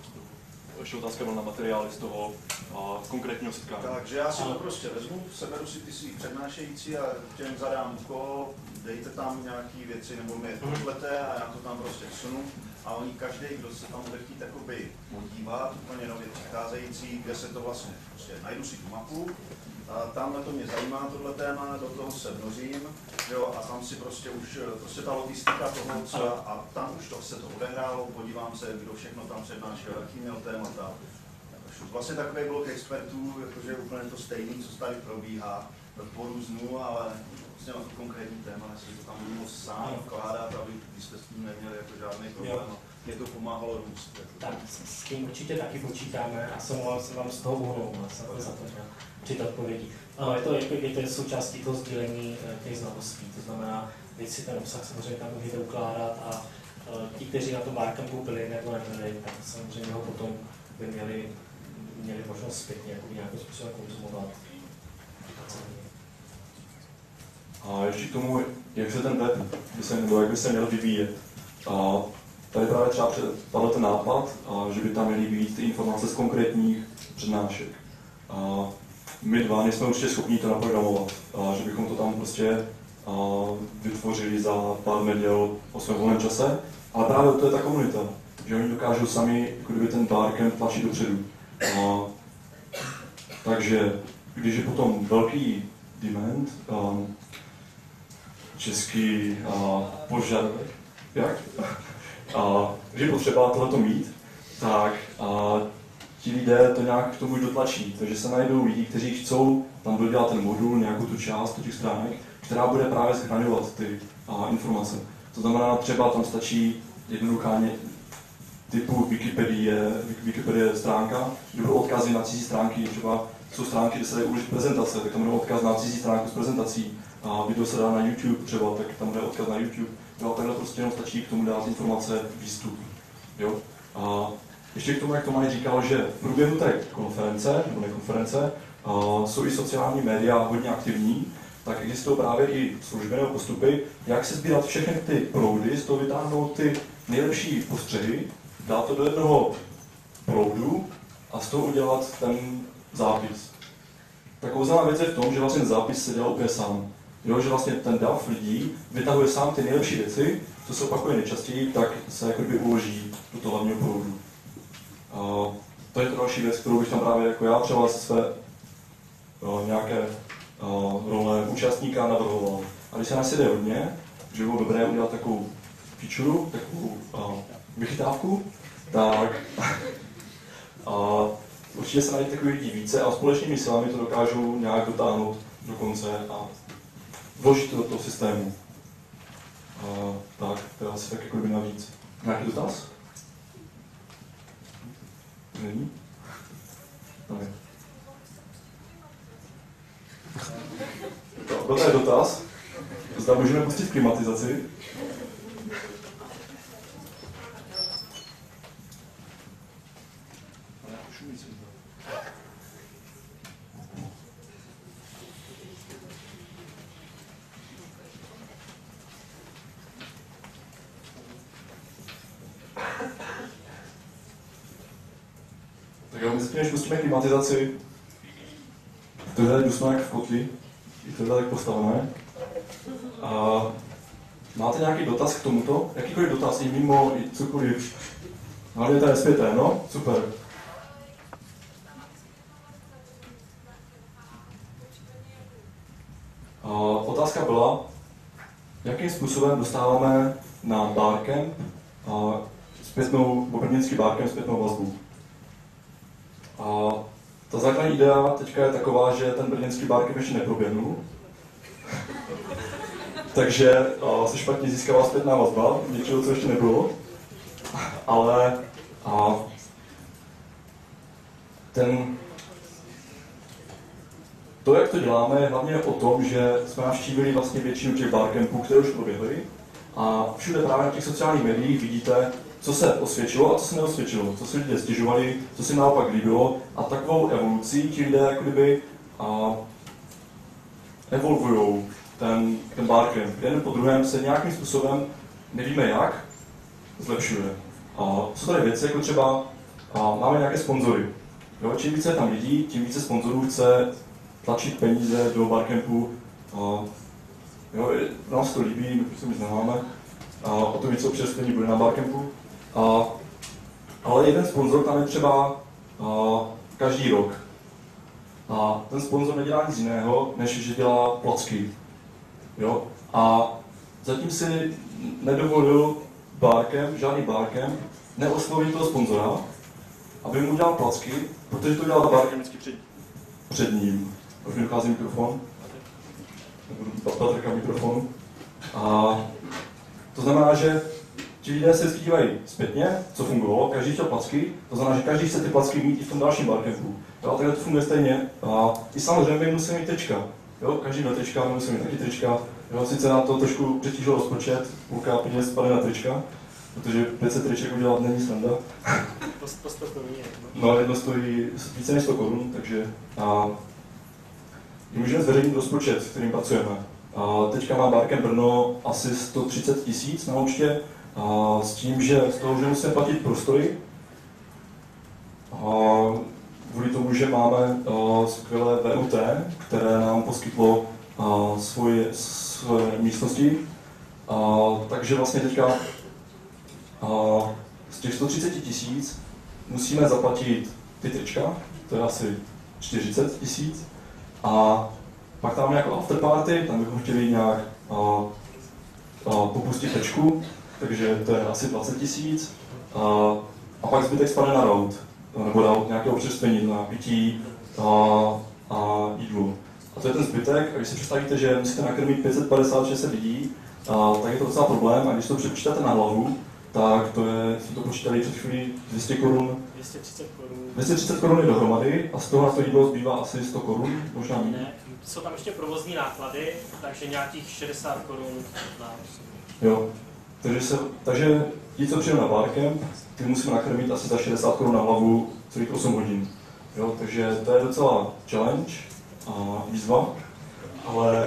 Ještě otázka byla na materiály z toho a, konkrétního setkání. Takže já si to prostě vezmu, seberu si ty svý přednášející a těm zadám úkol, dejte tam nějaké věci nebo mi to pošlete a já to tam prostě sunu. A oni každý, kdo se tam bude chtít jakoby podívat, úplně nově přicházející, kde se to vlastně, prostě najdu si tu mapu, a tamhle to mě zajímá, tohle téma, do toho se vnořím, jo, a tam si prostě už, prostě ta logistika toho, co, a tam už to se to odehrálo, podívám se, kdo všechno tam přednášel, jaký měl témata. Vlastně takový blok expertů, jakože úplně to stejný, co tady probíhá, po různu, ale vlastně na to konkrétní téma, jestli to tam budu moct sám vkládat, aby jste s tím neměli jako žádný problém. Mě to pomáhalo růst. Tak s tím určitě taky počítáme a jsem vám z toho uhnou, jsem za to při odpovědi. Ano, je to, je to součástí toho sdílení těch znalostí, to znamená, vy si ten obsah samozřejmě tam můžete ukládat a ti, kteří na tom barcampu byli nebo nebyli, tak samozřejmě ho potom by měli, měli možnost zpětně jako nějakým způsobem konzumovat. A ještě k tomu, jak se ten web by se, nebo jak by se měl vyvíjet. A tady právě třeba padl ten nápad, a že by tam měly být ty informace z konkrétních přednášek. A my dva nejsme určitě schopni to naprogramovat, a že bychom to tam prostě a, vytvořili za pár neděl o svém volném čase. Ale právě to je ta komunita, že oni dokážou sami jako kdyby ten barcamp tlačit dopředu. A, takže když je potom velký demand, um, český uh, požadavek, jak? A když je potřeba tohleto mít, tak uh, ti lidé to nějak k tomu dotlačí. Takže se najdou lidi, kteří chcou tam dodělat ten modul, nějakou tu část těch stránek, která bude právě schraňovat ty uh, informace. To znamená, třeba tam stačí jednoduchá typu Wikipedie, Wikipedie stránka, kde budou odkazy na cizí stránky, třeba jsou stránky, kde se dají uložit prezentace, tak tam bude odkaz na cizí stránku s prezentací. A video se dá na YouTube třeba, tak tam bude odkaz na YouTube. Jo, takhle prostě jenom stačí k tomu dát informace výstup. Jo? A ještě k tomu, jak Tomáš říkal, že v průběhu té konference, nebo nekonference, jsou i sociální média hodně aktivní, tak existují právě i služby nebo postupy, jak se sbírat všechny ty proudy, z toho vytáhnout ty nejlepší postřehy, dát to do jednoho proudu a z toho udělat ten zápis. Tak kouzelná věc je v tom, že vlastně ten zápis se dělá úplně sám. Jo, že vlastně ten dav lidí vytahuje sám ty nejlepší věci, co se opakuje nejčastěji, tak se jako kdyby uloží do toho hlavního proudu. A to je to další věc, kterou bych tam právě jako já třeba ze své uh, nějaké uh, role účastníka navrhoval. A když se nás jede hodně, že bylo dobré udělat takovou feature, takovou uh, vychytávku, tak uh, určitě se najde takových lidí více a společnými silami to dokážou nějak dotáhnout do konce a vložit to do toho systému. Uh, tak, to je asi tak jako by navíc. Nějaký dotaz? Není? Ne. Byl tady dotaz? zda můžeme pustit klimatizaci. Tak jo, myslím, než pustíme klimatizaci, to je tady dusno jak v kotli, i to je tak postavené. A máte nějaký dotaz k tomuto? Jakýkoliv dotaz, i mimo, i cokoliv. Ale to je nespěté, no? Super. A otázka byla, jakým způsobem dostáváme na Barcamp a zpětnou, brněnský Barcamp zpětnou vazbu. A ta základní idea teďka je taková, že ten brněnský Barcamp ještě neproběhnul. Takže a, se špatně získává zpětná vazba, něčeho, co ještě nebylo. Ale a, ten, to, jak to děláme, je hlavně o tom, že jsme navštívili vlastně většinu těch Barcampů, které už proběhly. A všude právě na těch sociálních médiích vidíte, co se osvědčilo a co se neosvědčilo, co si lidé stěžovali, co si naopak líbilo. A takovou evolucí ti lidé jako kdyby a, evolvujou ten, ten Barcamp. Jeden po druhém se nějakým způsobem, nevíme jak, zlepšuje. A jsou tady věci, jako třeba a, máme nějaké sponzory. Jo, čím více je tam lidí, tím více sponzorů chce tlačit peníze do Barcampu. A, jo, nás to líbí, my prostě nic nemáme. A o to víc občerstvení bude na Barcampu. A, ale jeden sponzor tam je třeba a, každý rok. A ten sponzor nedělá nic jiného, než že dělá placky. Jo? A zatím si nedovolil Barcamp, žádný Barcamp, neoslovit toho sponzora, aby mu dělal placky, protože to dělal Barcamp před, před ním. Už mi dochází mikrofon. Nebudu Patrika mikrofonu. A to znamená, že ti lidé se vždycky dívají zpětně, co fungovalo, každý chtěl placky, to znamená, že každý chce ty placky mít i v tom dalším Barcampu. Jo, takhle to funguje stejně. A i samozřejmě my musíme mít trička. Jo, každý do trička, my musíme mít taky trička. Jo, sice nám to trošku přetížilo rozpočet, půlka peněz spadne na trička, protože pět set triček udělat není sranda. No, jedno stojí více než sto korun, takže a, můžeme zveřejnit rozpočet, s kterým pracujeme. A teďka má Barcamp Brno asi sto třicet tisíc na účtě, a s tím, že z toho, že musíme platit prostory, a kvůli tomu, že máme a, skvělé V U T, které nám poskytlo a, svoje, svoje místnosti, a, takže vlastně teďka a, z těch sto třicet tisíc musíme zaplatit ty trička, to je asi čtyřicet tisíc, a pak tam máme jako afterparty, tam bychom chtěli nějak a, a, popustit tečku, takže to je asi dvacet tisíc. A, a pak zbytek spadne na rout, nebo na nějaké občerstvení, na pití a, a jídlo. A to je ten zbytek, a když si představíte, že musíte nakrmit pět set padesát šest set lidí, a, tak je to docela problém, a když to přepočítáte na hlavu, tak to je, jsme to počítali před chvílí dvě stě korun. dvě stě třicet korun. dvě stě třicet korun je dohromady, a z toho na to jídlo zbývá asi sto korun, možná méně. Ne, jsou tam ještě provozní náklady, takže nějakých šedesát korun na Jo, takže, se, takže ti, co přijdou na Barcamp, ty musíme nakrmit asi za šedesát korun na hlavu celých osm hodin. Jo, takže to je docela challenge a výzva, ale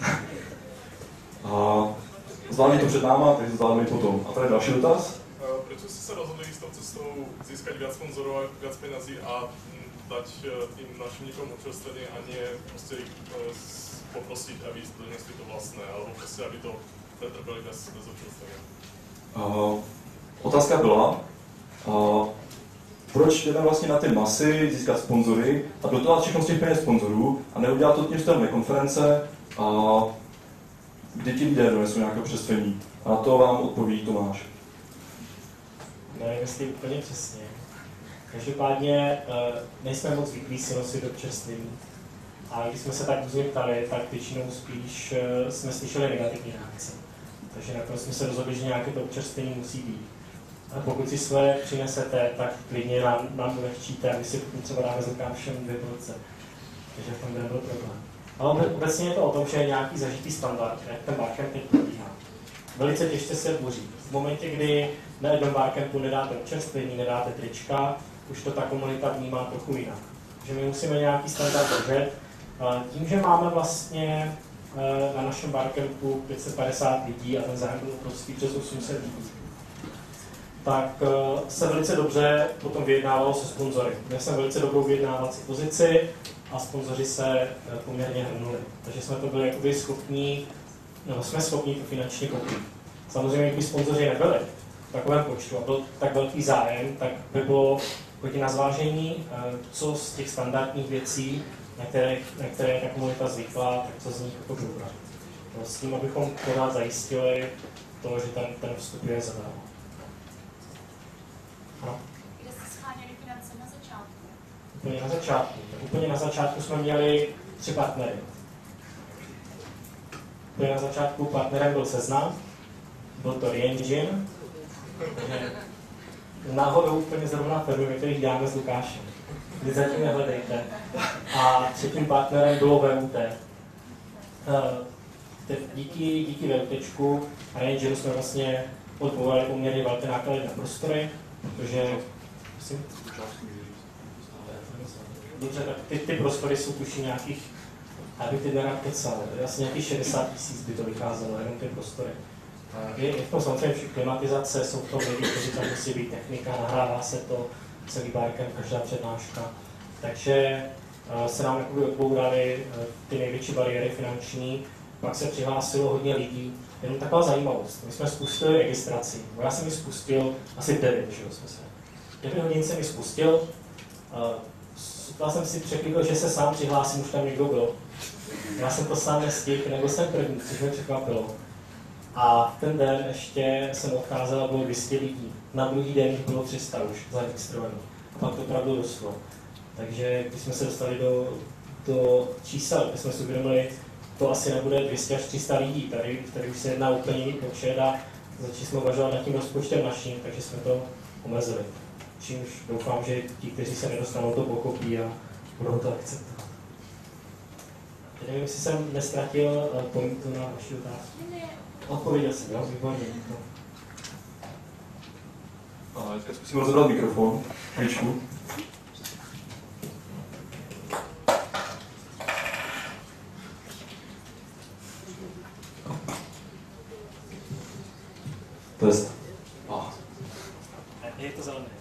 a zvládli to před náma, takže zvládli potom. A tady je další dotaz. Proč jste se rozhodli s tou cestou získat víc sponzorů a víc penězí a dať tým našim někomu občerstvení a nie prostě poprosit, aby donesli to vlastné, alebo prostě, aby to pretrpěli bez, bez občerstvení? Uh, otázka byla, uh, proč jdeme vlastně na ty masy získat sponzory a dotovat všechno z těch peněz sponzorů a neudělat to tím stylem konference, uh, kdy ti lidé donesou nějaké občerstvení. A na to vám odpoví Tomáš. Nevím, jestli úplně přesně. Každopádně nejsme moc zvyklí si nosit občerstvení. A když jsme se tak různě ptali, tak většinou spíš jsme slyšeli negativní reakce. Takže nakonec jsme se rozhodli, že nějaké to občerstvení musí být. A pokud si své přinesete, tak klidně nám, nám ulehčíte a my si třeba dáme z rukáv všem dvě porce. Takže v tom nebyl problém. Ale obecně je to o tom, že je nějaký zažitý standard, jak ten barcamp teď probíhá. Velice těžce se buří. V momentě, kdy na jednom barcampu nedáte občerstvení, nedáte trička, už to ta komunita vnímá trochu jinak. Že my musíme nějaký standard držet. Tím, že máme vlastně na našem barcampu pět set padesát lidí a ten zájem byl prostě přes osm set lidí, tak se velice dobře potom vyjednávalo se sponzory. Měli jsme velice dobrou vyjednávací pozici a sponzoři se poměrně hrnuli. Takže jsme to byli jakoby schopní, no, jsme schopni to finančně pokrýt. Samozřejmě, kdyby sponzoři nebyli v takovém počtu a byl tak velký zájem, tak by bylo hodně na zvážení, co z těch standardních věcí, na které, na které je ta komunita zvyklá, tak co z nich jako vybrat. No, s tím, abychom pořád zajistili to, že ten, ten vstup je zadarmo. Ano. Kde jste scháněli finance na začátku? Úplně na začátku. Úplně na začátku jsme měli tři partnery. Úplně na začátku partnerem byl Seznam, byl to Re-Engine, takže náhodou úplně zrovna firmy, ve kterých děláme s Lukášem. Vy zatím nehledejte. A třetím partnerem bylo V U T. Díky, díky VUTčku a Re-Engineu jsme vlastně odbovali poměrně velké náklady na prostory, protože myslím, dobře, tak ty, ty prostory jsou tuší nějakých, abych teď nerad kecal, asi nějakých šedesát tisíc by to vycházelo, jenom ty prostory. Je, je v tom samozřejmě klimatizace, jsou v tom lidi, kteří tam musí být technika, nahrává se to celý barcamp, každá přednáška. Takže uh, se nám jakoby odbouraly uh, ty největší bariéry finanční, pak se přihlásilo hodně lidí. Jenom taková zajímavost, my jsme spustili registraci, já jsem ji spustil asi v devět, že jo, jsme se. devět hodin jsem ji spustil, uh, jsem si překlikl, že se sám přihlásím, už tam někdo byl. Já jsem to sám nestihl, nebyl jsem první, což mě překvapilo. A v ten den ještě jsem odcházel a bylo dvě stě lidí. Na druhý den jich bylo tři sta už zaregistrovaných. A pak to opravdu rostlo. Takže když jsme se dostali do, do čísel, když jsme si uvědomili, to asi nebude dvě stě až tři sta lidí. Tady, tady už se jedná úplně jiný počet a začali jsme uvažovat nad tím rozpočtem naším, takže jsme to omezili. Čímž doufám, že ti, kteří se nedostanou, to pochopí a budou to akceptovat. Teď nevím, jestli jsem nestratil pointu na vaši otázku. Odpověděl jsem, jo? Výborně. A teďka zkusím rozebrat mikrofon. Chvíčku. Test. Ah. Je to zelené.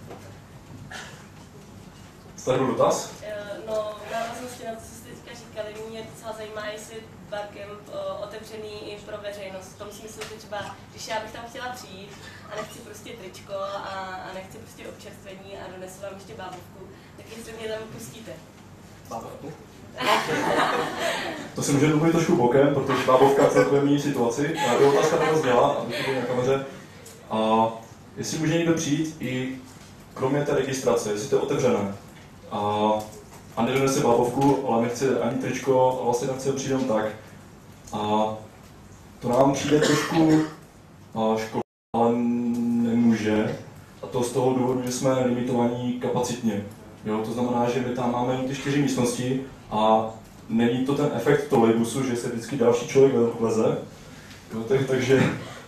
Starý dotaz? No, v návaznosti na to, co jste teďka říkali, mě docela zajímá, jestli barcamp otevřený i pro veřejnost. V tom smyslu, že třeba, když já bych tam chtěla přijít a nechci prostě tričko a, a nechci prostě občerstvení a donesu vám ještě bábovku, tak jestli mě tam pustíte. Bábovku? To si můžeme mluvit trošku bokem, protože bábovka celkově mění situaci. Ta otázka tady zněla, aby to bylo na kameře. A jestli může někdo přijít i kromě té registrace, jestli to je otevřené. A, a nedonese bábovku, ale nechce ani tričko a vlastně nechce přijít jenom tak. A to nám přijde trošku škoda, ale nemůže. A to z toho důvodu, že jsme limitovaní kapacitně. Jo, to znamená, že my tam máme jen ty čtyři místnosti a není to ten efekt trolejbusu, že se vždycky další člověk vleze. Jo, tak, takže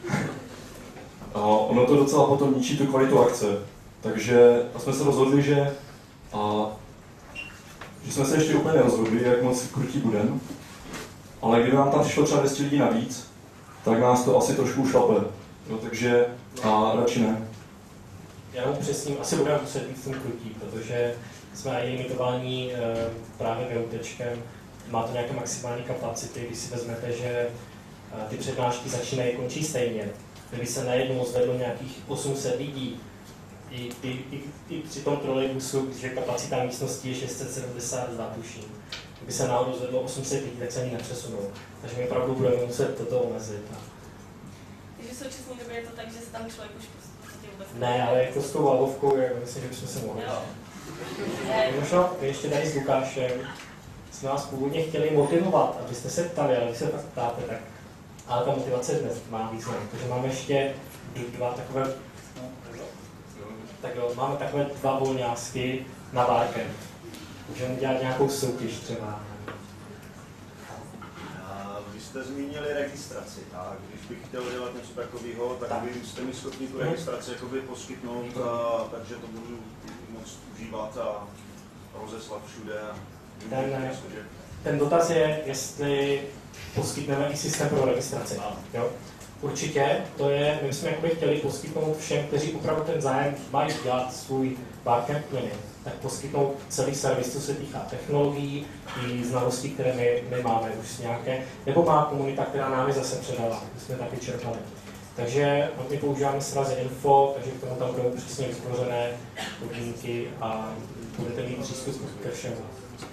a ono to docela potom ničí tu kvalitu akce. Takže jsme se rozhodli, že, a, že jsme se ještě úplně nerozhodli, jak moc krutí budeme. Ale kdyby nám tam přišlo třeba dvě stě lidí navíc, tak nás to asi trošku ušlape. Jo, takže a radši ne. Já mu přesním, asi budeme muset být v tom krutí, protože jsme limitováni e, právě VUTčkem. Má to nějaké maximální kapacity, když si vezmete, že e, ty přednášky začínají končí stejně. Kdyby se najednou zvedlo nějakých osm set lidí, i, i, i, i při tom trolejbusu, protože kapacita místnosti je šest set sedmdesát dva, tuším. Kdyby se náhodou zvedlo osm set lidí, tak se ani nepřesunou. Takže my opravdu budeme muset toto omezit. Takže v současné době je to tak, že se tam člověk už prostě vůbec ne, ale jako s tou valovkou, já myslím, že bychom se mohli. Možná ještě tady s Lukášem jsme vás původně chtěli motivovat, abyste se ptali, ale když se tak ptáte, tak ale ta motivace dnes má význam, protože máme ještě dva takové, tak jo, máme takové dva volňásky na barcamp. Můžeme dělat nějakou soutěž třeba. jste zmínili registraci a když bych chtěl dělat něco takového, tak, tak. vy jste mi schopni tu registraci jakoby poskytnout, a, takže to budu moc užívat a rozeslat všude. A ten, ten dotaz je, jestli poskytneme i systém pro registraci. Jo? Určitě, to je, my jsme jakoby chtěli poskytnout všem, kteří opravdu ten zájem mají dělat svůj barcamp mini, tak poskytnout celý servis, co se týká technologií i znalostí, které my, my máme už nějaké, nebo má komunita, která nám je zase předala, my jsme taky čerpali. Takže my používáme srazy info, takže k tomu tam budou přesně vytvořené podmínky a budete mít přístup ke všemu.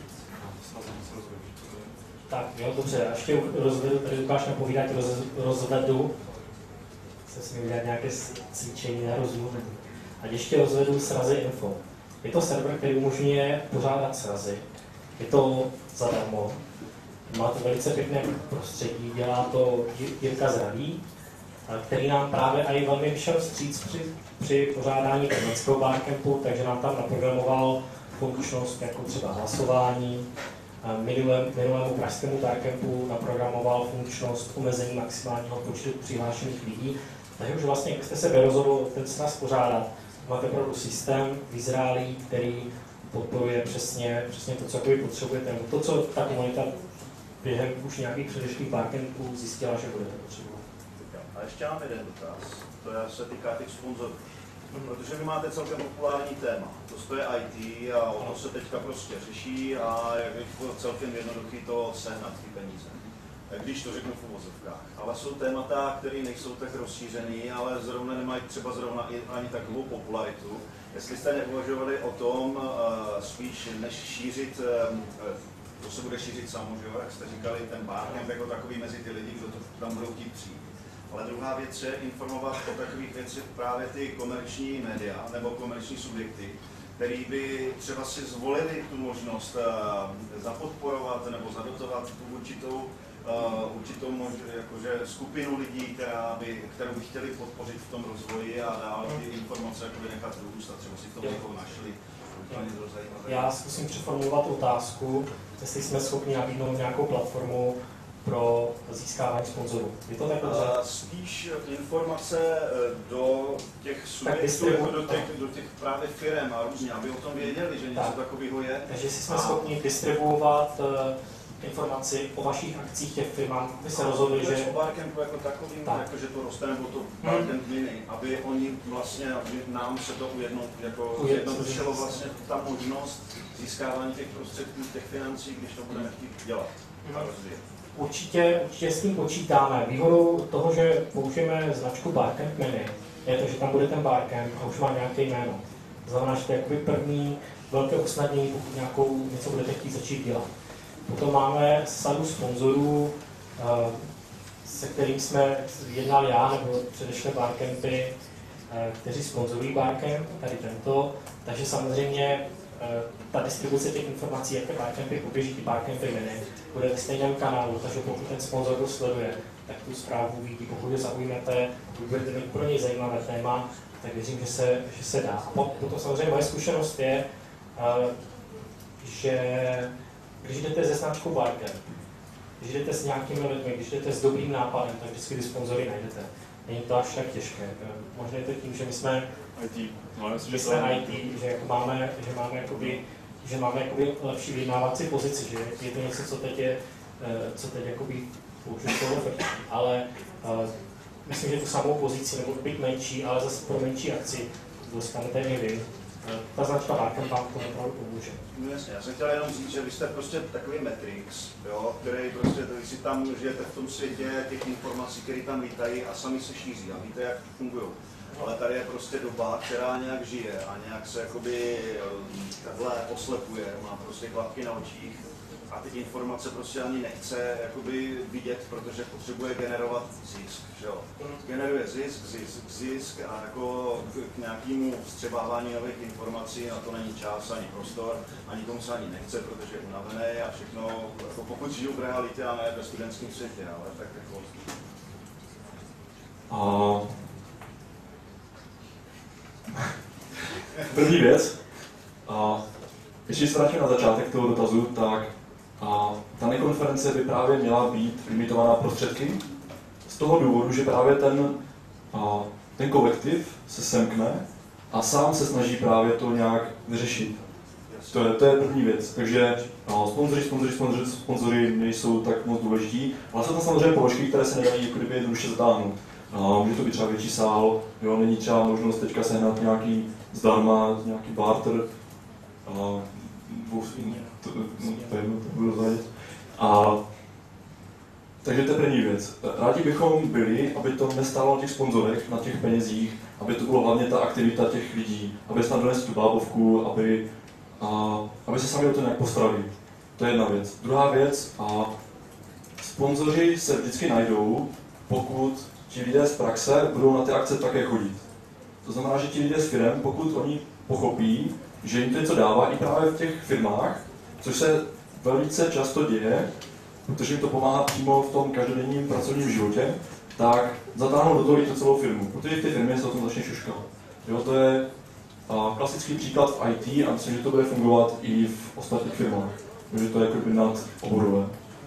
Tak, jo, dobře, a ještě rozvedu, tady Lukáš napovídá, roz, rozvedu, se smí udělat nějaké cvičení, nerozumím. A ještě rozvedu srazy info. Je to server, který umožňuje pořádat srazy. Je to zadarmo. Má to velice pěkné prostředí, dělá to Jirka Zdravý, který nám právě i velmi vyšel vstříc při, při pořádání brněnského barcampu, takže nám tam naprogramoval funkčnost jako třeba hlasování. Minulému pražskému barcampu naprogramoval funkčnost omezení maximálního počtu přihlášených lidí. Takže už vlastně, když jste se vyrozhodl ten sraz pořádat, máte opravdu systém vyzrálý, který podporuje přesně, přesně to, co vy potřebujete, nebo to, co ta komunita během už nějakých předešlých barcampů zjistila, že budete potřebovat. A ještě mám jeden dotaz, to se týká těch sponzorů. Protože vy máte celkem populární téma, to je í té a ono se teďka prostě řeší a je celkem jednoduchý to sehnat ty peníze. Když to řeknu v uvozovkách. Ale jsou témata, které nejsou tak rozšířený, ale zrovna nemají třeba zrovna ani takovou popularitu. Jestli jste neuvažovali o tom, spíš než šířit, to se bude šířit samo, že jo, jak jste říkali, ten barcamp jako takový mezi ty lidi, kdo to tam budou chtít přijít. Ale druhá věc je informovat o takových věcech právě ty komerční média nebo komerční subjekty, který by třeba si zvolili tu možnost uh, zapodporovat nebo zadotovat tu určitou, uh, určitou mož, jakože skupinu lidí, která by, kterou by chtěli podpořit v tom rozvoji a dál ty informace jakoby nechat růst a třeba si to někoho našli. Já zkusím přeformulovat otázku, jestli jsme schopni nabídnout nějakou platformu pro získávání sponzorů. Je to tak dobře? Spíš informace do těch subjektů, jako do těch, do těch právě firem a různě, aby o tom věděli, že něco tak. takového je. Takže si jsme a... schopni distribuovat uh, informaci o vašich akcích těch firmám, aby se rozhodli, že... o barcampu jako takovým, tak. jako že to roste, nebo to barcamp hmm. mini, aby oni vlastně, aby nám se to ujedno, jako zjednodušilo vlastně ta možnost získávání těch prostředků, těch financí, když to budeme chtít dělat a rozvíjet. Určitě, určitě s tím počítáme. Výhodou toho, že použijeme značku Barcamp Mini, je to, že tam bude ten Barcamp a už má nějaké jméno. To znamená, že to je jakoby první velké usnadnění, pokud nějakou něco budete chtít začít dělat. Potom máme sadu sponzorů, se kterým jsme jednali já nebo předešlé Barcampy, kteří sponzorují Barcamp, tady tento. Takže samozřejmě ta distribuce těch informací, jaké barcampy poběží, ty barcampy mini, bude ve stejném kanálu, takže pokud ten sponzor to sleduje, tak tu zprávu vidí, pokud ho zaujmete, pokud budete mít pro něj zajímavé téma, tak věřím, že se, že se dá. A potom samozřejmě moje zkušenost je, že když jdete ze značkou Barcamp, když jdete s nějakými lidmi, když jdete s dobrým nápadem, tak vždycky ty sponzory najdete. Není to až tak těžké. Možná je to tím, že my jsme í té, no, myslím, že jsme í té, že, jako máme, že máme, jakoby, že máme jakoby lepší vyjednávací pozici, že je to něco, co teď je, co teď jakoby použiju, ale uh, myslím, že tu samou pozici, nebo být menší, ale zase pro menší akci dostanete i vy. Ta značka Barcamp vám to opravdu pomůže. No jasně, já jsem chtěl jenom říct, že vy jste prostě takový Matrix, jo, který prostě, vy si tam žijete v tom světě těch informací, které tam lítají a sami se šíří a víte, jak fungují. Ale tady je prostě doba, která nějak žije a nějak se jakoby takhle oslepuje, má prostě klapky na očích a ty informace prostě ani nechce jakoby vidět, protože potřebuje generovat zisk, že jo. Generuje zisk, zisk, zisk a jako k nějakému vstřebávání nových informací na to není čas ani prostor, ani tomu se ani nechce, protože je unavený a všechno, jako pokud žiju v realitě a ne ve studentském světě, ale tak jako... A... První věc, a když se vrátím na začátek toho dotazu, tak a ta nekonference by právě měla být limitovaná prostředky z toho důvodu, že právě ten, a, ten kolektiv se semkne a sám se snaží právě to nějak vyřešit. To je, to je první věc. Takže a, sponzoři, sponzoři, sponzoři, sponzoři nejsou tak moc důležití, ale jsou tam samozřejmě položky, které se nedají jako kdyby jednoduše zatáhnout. A, může to být třeba větší sál, jo, není třeba možnost teďka sehnat nějaký zdarma, nějaký barter, a, to, to, to, to budu zavědět. A takže to je první věc. Rádi bychom byli, aby to nestálo na těch sponzorech, na těch penězích, aby to bylo hlavně ta aktivita těch lidí, aby se tam donesli tu bábovku, aby, a, aby se sami o to nějak postarali. To je jedna věc. Druhá věc, a sponzoři se vždycky najdou, pokud ti lidé z praxe budou na ty akce také chodit. To znamená, že ti lidé z firem, pokud oni pochopí, že jim to něco dává i právě v těch firmách, což se velice často děje, protože jim to pomáhá přímo v tom každodenním pracovním životě, tak zatáhnou do toho i tu celou firmu, protože v té firmě se o tom začne šuškat. Jo, to je a, klasický příklad v í té a myslím, že to bude fungovat i v ostatních firmách, protože to je jako by nadoborové.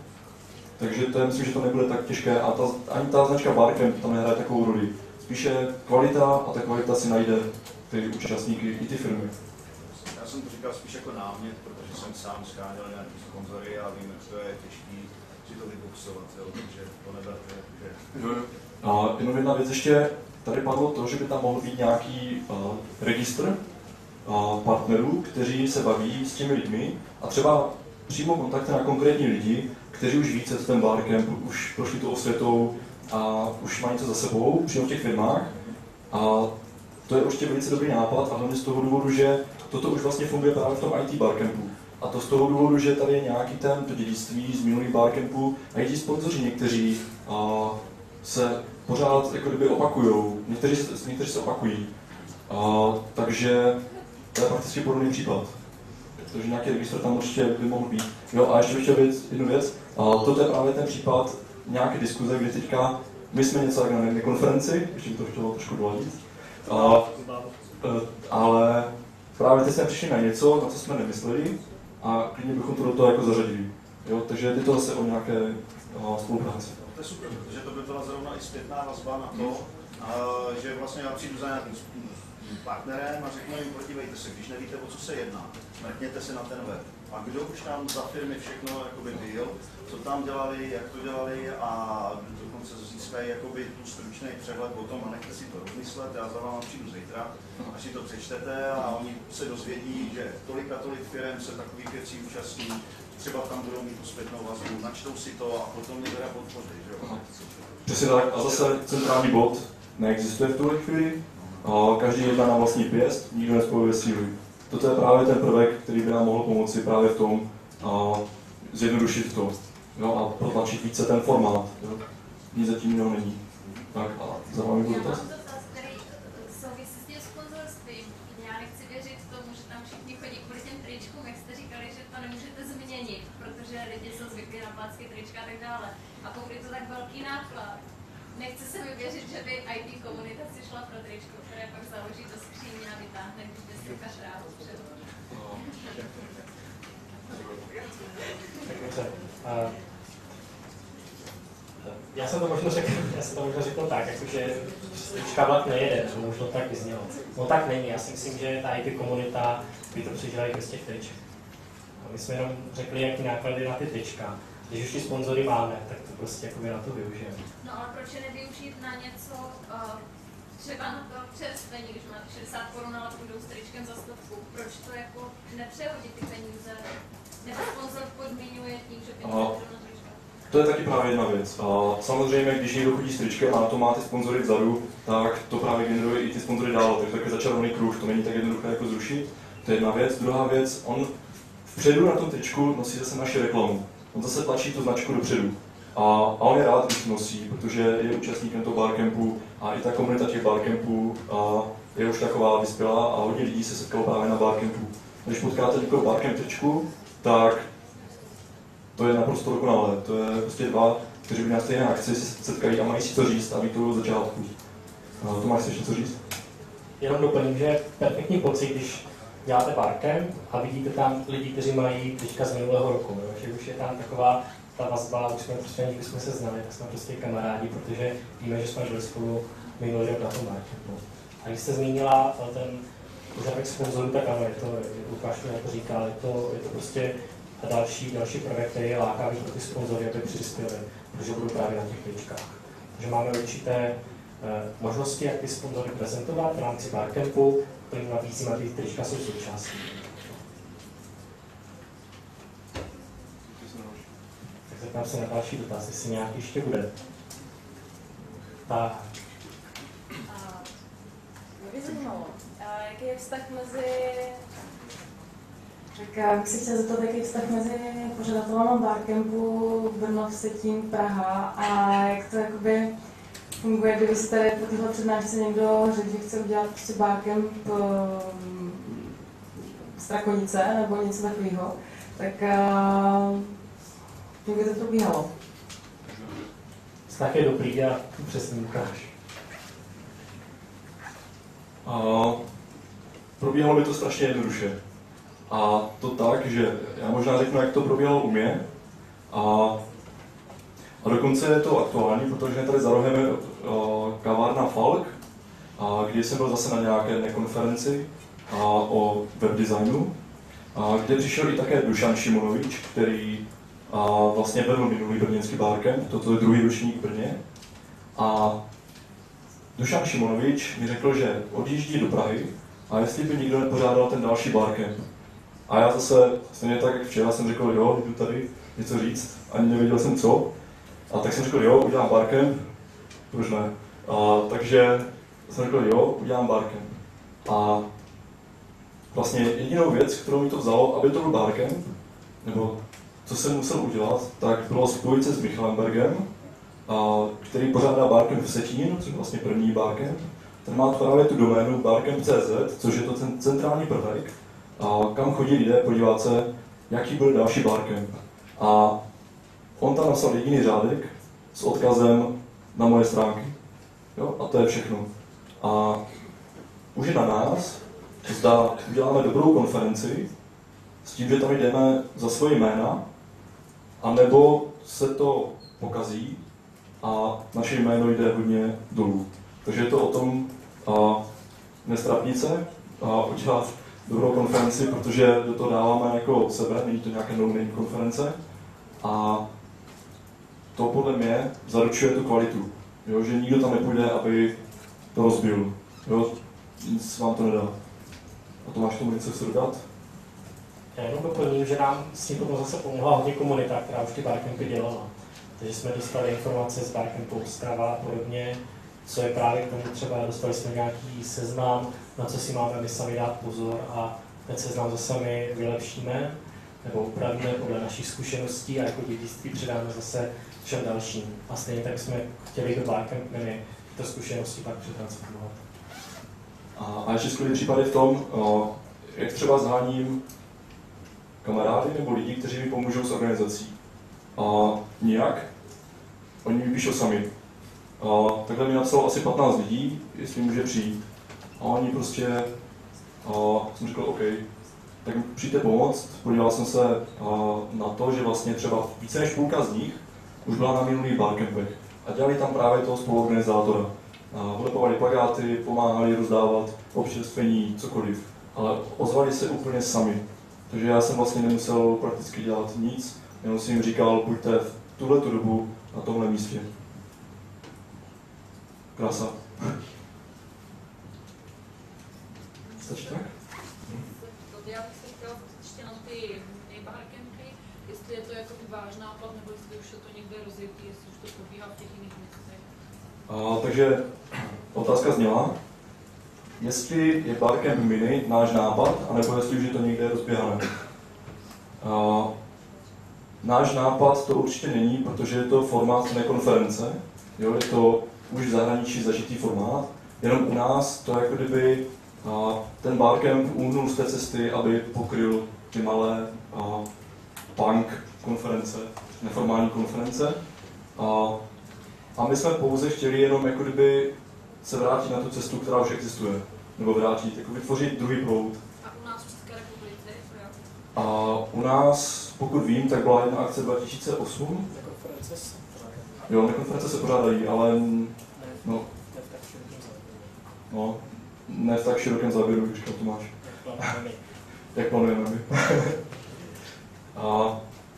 Takže to je, myslím, že to nebude tak těžké a ta, ani ta značka Barcamp tam nehraje takovou roli. Spíše kvalita a ta kvalita si najde ty účastníky i ty firmy. Já jsem to říkal spíš jako námět, protože jsem sám sháněl nějaký sponzory a vím, jak to je těžký si to vyboxovat, takže to neberte. Že... A jenom jedna věc ještě, tady padlo to, že by tam mohl být nějaký uh, registr uh, partnerů, kteří se baví s těmi lidmi a třeba přímo kontakty na konkrétní lidi, kteří už ví, co ten Barcamp, už prošli tou osvětou a už mají něco za sebou přímo v těch firmách. A to je určitě velice dobrý nápad a hlavně z toho důvodu, že toto už vlastně funguje právě v tom í té Barcampu. A to z toho důvodu, že tady je nějaký ten to dědictví z minulých Barcampů a i ti sponzoři někteří a, se pořád jako kdyby opakujou, někteří se, někteří se opakují. A, takže to je prakticky podobný případ. Takže nějaký registr tam určitě by mohl být. Jo, a ještě bych chtěl věc, jednu věc. A toto je právě ten případ nějaké diskuze, kdy teďka my jsme něco tak na nekonferenci, ještě bych to chtělo trošku doladit. A, ale právě teď jsme přišli na něco, na co jsme nemysleli a klidně bychom to do toho jako zařadili. Jo, takže je to zase o nějaké a, spolupráci. To je super, protože to by byla zrovna i zpětná vazba na to, a, že vlastně já přijdu za nějakým partnerem a řeknu jim, podívejte se, když nevíte, o co se jedná, mrkněte se na ten web. A kdo už tam za firmy všechno jakoby byl, co tam dělali, jak to dělali a dokonce získají jakoby tu stručný přehled o tom a nechte si to rozmyslet, já za váma přijdu zítra, až si to přečtete a oni se dozvědí, že tolik a tolik firm se takových věcí účastní, třeba tam budou mít tu zpětnou vazbu, načtou si to a potom mě teda podpoří, že jo? Přesně tak, a zase centrální bod neexistuje v tuhle chvíli, a každý jedná na vlastní pěst, nikdo nespojuje síly. Toto je právě ten prvek, který by nám mohl pomoci právě v tom a zjednodušit to, jo, a protlačit více ten formát. Jo. Nic zatím jiného není. Tak a za vámi budu dotaz. Já mám dotaz, který souvisí s tím sponzorstvím. Já nechci věřit tomu, že tam všichni chodí kvůli těm tričkům, jak jste říkali, že to nemůžete změnit, protože lidi jsou zvyklí na plácky trička a tak dále. A pokud je to tak velký náklad, nechci se mi věřit, že by í té komunita si šla pro tričko, které pak založí do skříně a vytáhne, když jste kašrávu před. Já jsem to možná řekl, já jsem to možná řekl tak, jakože trička vlak nejede, to možná tak vyznělo. No tak není, já si myslím, že ta í té komunita by to přežila i bez těch triček. A my jsme jenom řekli, jaký náklady na ty trička. Když už ty sponzory máme, tak to prostě jakoby na to využijeme. No ale proč je nevyužít na něco, uh, třeba na to čerstvení, když máte šedesát korun, ale půjdou s tričkem za stovku, proč to jako nepřehodit ty peníze? Nebo sponzor podmiňuje tím, že peníze jdou na trička? To je taky právě jedna věc. A samozřejmě, když někdo chodí s tričkem a na to má ty sponzory vzadu, tak to právě generuje i ty sponzory dál. Takže to je začarovaný kruh, to není tak jednoduché jako zrušit. To je jedna věc. Druhá věc, on vpředu na tom tričku nosí zase naši reklamu. On zase tlačí tu značku dopředu. A, a on je rád, když to nosí, protože je účastníkem toho barcampu a i ta komunita těch barcampů a je už taková vyspělá a hodně lidí se setkalo právě na barcampu. Když potkáte někoho barcamp tričku, tak to je naprosto dokonalé. To je prostě dva, kteří by na stejné akci se setkají a mají si co říct a ví to od začátku. A to máš ještě co říct? Jenom doplním, že je perfektní pocit, když děláte barcamp a vidíte tam lidi, kteří mají teďka z minulého roku, jo? Že už je tam taková ta vazba, už jsme prostě, když jsme se znali, tak jsme prostě kamarádi, protože víme, že jsme byli spolu minulý rok na tom barcampu. A když jste zmínila ten požadavek sponzorů, tak ano, je to, Lukáš mi to říkal, je to, je to prostě další, další projekt, který je lákavý pro ty sponzory, aby přispěli, protože budou právě na těch tričkách. Takže máme určité eh, možnosti, jak ty sponzory prezentovat v rámci barcampu, kterým nabízíme, ty trička jsou součástí. Tak zeptám se na další dotaz, jestli nějaký ještě bude. Tak. Mě by zajímalo, jaký je vztah mezi... Tak já bych si chtěla zeptat, jaký je vztah mezi pořadatelem barcampu Brno, Vsetín, Praha a jak to jakoby funguje, kdyby si tady po téhle přednášce někdo řekl, že chce udělat prostě barcamp um, Strakonice nebo něco takového, tak uh, jak by to probíhalo? Vztah je dobrý a přesně ukáž. A probíhalo by to strašně jednoduše. A to tak, že já možná řeknu, jak to probíhalo u mě. A, a dokonce je to aktuální, protože tady za rohem je kavárna Falk, a kde jsem byl zase na nějaké konferenci a, o webdesignu, a kde přišel i také Dušan Šimonovič, který a, vlastně vedl minulý brněnský barcamp, toto je druhý ročník v Brně. A Dušan Šimonovič mi řekl, že odjíždí do Prahy a jestli by nikdo nepořádal ten další barcamp. A já zase, stejně tak, jak včera jsem řekl, jo, jdu tady něco říct, ani nevěděl jsem co. A tak jsem řekl, jo, udělám barcamp, proč ne. A, takže jsem řekl, jo, udělám barcamp. A vlastně jedinou věc, kterou mi to vzalo, aby to byl barcamp, nebo co jsem musel udělat, tak bylo spojit se s Michalenbergem, a, který pořádá barcamp v Vsetín, což je vlastně první barcamp. Ten má právě tu doménu barcamp tečka cé zet, což je to ten centrální prvek, a kam chodí lidé podívat se, jaký bude další barcamp. A on tam napsal jediný řádek s odkazem na moje stránky. Jo? A to je všechno. A už je na nás, zda uděláme dobrou konferenci s tím, že tam jdeme za svoje jména, anebo se to pokazí a naše jméno jde hodně dolů. Takže je to o tom a, nestrapnit se a udělat dobrou konferenci, protože do toho dáváme jako sebe, není to nějaké no-name konference. A to podle mě zaručuje tu kvalitu. Jo, že nikdo tam nepůjde, aby to rozbil. Jo, nic vám to nedá. A to máš tomu něco chci dodat? Já jenom doplním, že nám s tím potom zase pomohla hodně komunita, která už ty barcampy dělala. Takže jsme dostali informace z barcampu Ostrava a podobně, co je právě k tomu třeba, dostali jsme nějaký seznam, na co si máme my sami dát pozor a ten seznam zase my vylepšíme nebo upravíme podle našich zkušeností a jako dědictví předáme zase všem dalším. A stejně tak jsme chtěli do barcamp mini tyto zkušenosti pak přetransformovat. A, a ještě skvělý případ je v tom, o, jak třeba zháním kamarády nebo lidi, kteří mi pomůžou s organizací. A nijak, oni mi píšou sami. A takhle mi napsalo asi patnáct lidí, jestli může přijít. A oni prostě, a jsem řekl, OK, tak přijďte pomoct. Podíval jsem se a, na to, že vlastně třeba více než půlka z nich už byla na minulých barcampech. A dělali tam právě toho spoluorganizátora. Vylepovali plakáty, pomáhali rozdávat občerstvení, cokoliv. Ale ozvali se úplně sami. Takže já jsem vlastně nemusel prakticky dělat nic, jenom jsem jim říkal, buďte v tuhletu dobu na tomhle místě. Krása. Stačí tak? Já bych se chtěla ještě na ty barcampy, jestli je to jako váš nápad, nebo jestli už je to někde rozjetý, jestli už to probíhá v těch jiných městech. A, takže otázka zněla, jestli je barcamp mini náš nápad, anebo jestli už je to někde rozběhané. A, náš nápad to určitě není, protože je to formát nekonference, jo, je to už v zahraničí zažitý formát, jenom u nás to jako kdyby a, ten barcamp uhnul z té cesty, aby pokryl ty malé a, punk konference, neformální konference. A, a my jsme pouze chtěli jenom jako kdyby se vrátit na tu cestu, která už existuje. Nebo vrátit, jako vytvořit druhý proud. A u nás už A u nás, pokud vím, tak byla jedna akce dva tisíce osm. Jo, na konference se pořádají, ale no, no, ne v tak širokém záběru, když to máš. Jak plánujeme my. A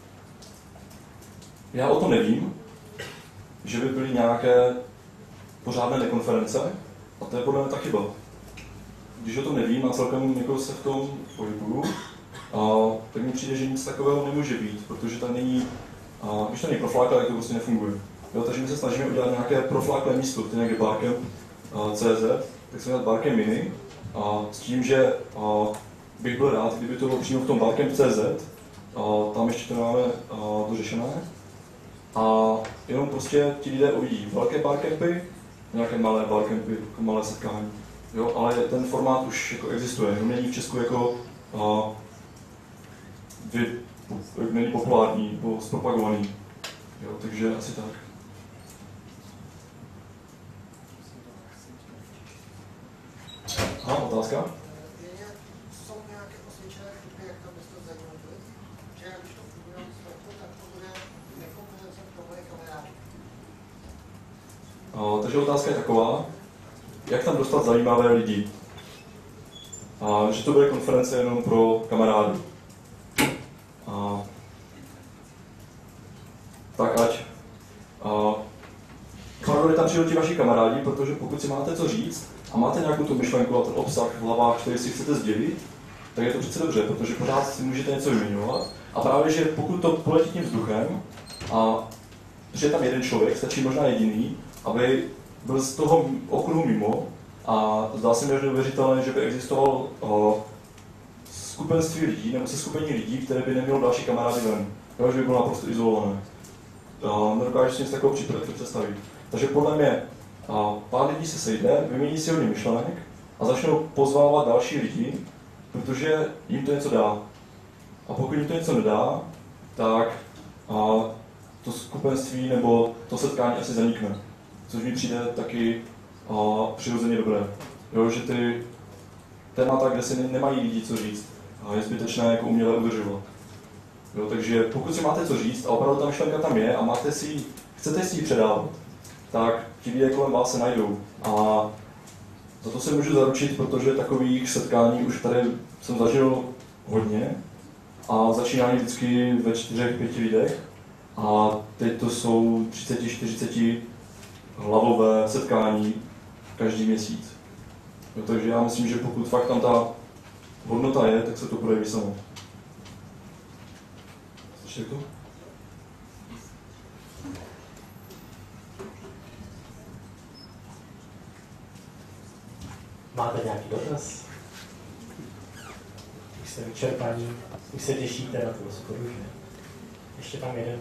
já o tom nevím, že by byly nějaké pořádné nekonference, a to je podle mě ta chyba. Když o tom nevím a celkem jako se v tom pohybuju, a tak mi přijde, že nic takového nemůže být, protože tam není, a když to není profláklé, tak to prostě nefunguje. Jo, takže my se snažíme udělat nějaké profláklé místo, které je Barcamp tečka cé zet, tak jsme dělat Barcamp Mini, a s tím, že a, bych byl rád, kdyby to bylo přímo v tom Barcamp tečka cé zet, a tam ještě to máme a, dořešené. A jenom prostě ti lidé uvidí velké barcampy, nějaké malé barcampy, jako malé setkání. Jo, ale ten formát už jako existuje, jenom není v Česku jako a, vy, není populární nebo zpropagovaný. Jo, takže asi tak. Aha, otázka? Jsou nějaké osvědčené typy, jak to byste zajímali? Že když to půjdeme světlo, tak to bude nekonference pro moje kamarády. Takže otázka je taková, jak tam dostat zajímavé lidi? A že to bude konference jenom pro kamarády. A tak ať. A Pravděpodobně tam přijdou ti vaši kamarádi, protože pokud si máte co říct a máte nějakou tu myšlenku a ten obsah v hlavách, který si chcete sdělit, tak je to přece dobře, protože pořád si můžete něco vyměňovat. A právě, že pokud to poletí tím vzduchem a přijde tam jeden člověk, stačí možná jediný, aby byl z toho okruhu mimo, a zdá se mi až neuvěřitelné, že by existovalo o, skupenství lidí, nebo se skupení lidí, které by nemělo další kamarády ven. Jo, že by bylo naprosto izolované. Nedokážu si nic takového představit. Takže podle mě a, pár lidí se sejde, vymění si hodně myšlenek a začnou pozvávat další lidi, protože jim to něco dá. A pokud jim to něco nedá, tak a, to skupenství nebo to setkání asi zanikne. Což mi přijde taky a, přirozeně dobré. Jo, že ty témata, kde si nemají lidi co říct, a je zbytečné jako uměle udržovat. Jo, takže pokud si máte co říct a opravdu ta myšlenka tam je a máte si, chcete si ji předávat, tak ti lidé kolem vás se najdou. A za to se můžu zaručit, protože takových setkání už tady jsem zažil hodně a začínají vždycky ve čtyřech, pěti lidech a teď to jsou třicet čtyřicet hlavové setkání každý měsíc. Jo, takže já myslím, že pokud fakt tam ta hodnota je, tak se to projeví samo. Ještě to? Máte nějaký dotaz? Už jste vyčerpaní, už se těšíte na tu hospodu, že? Ještě tam jeden.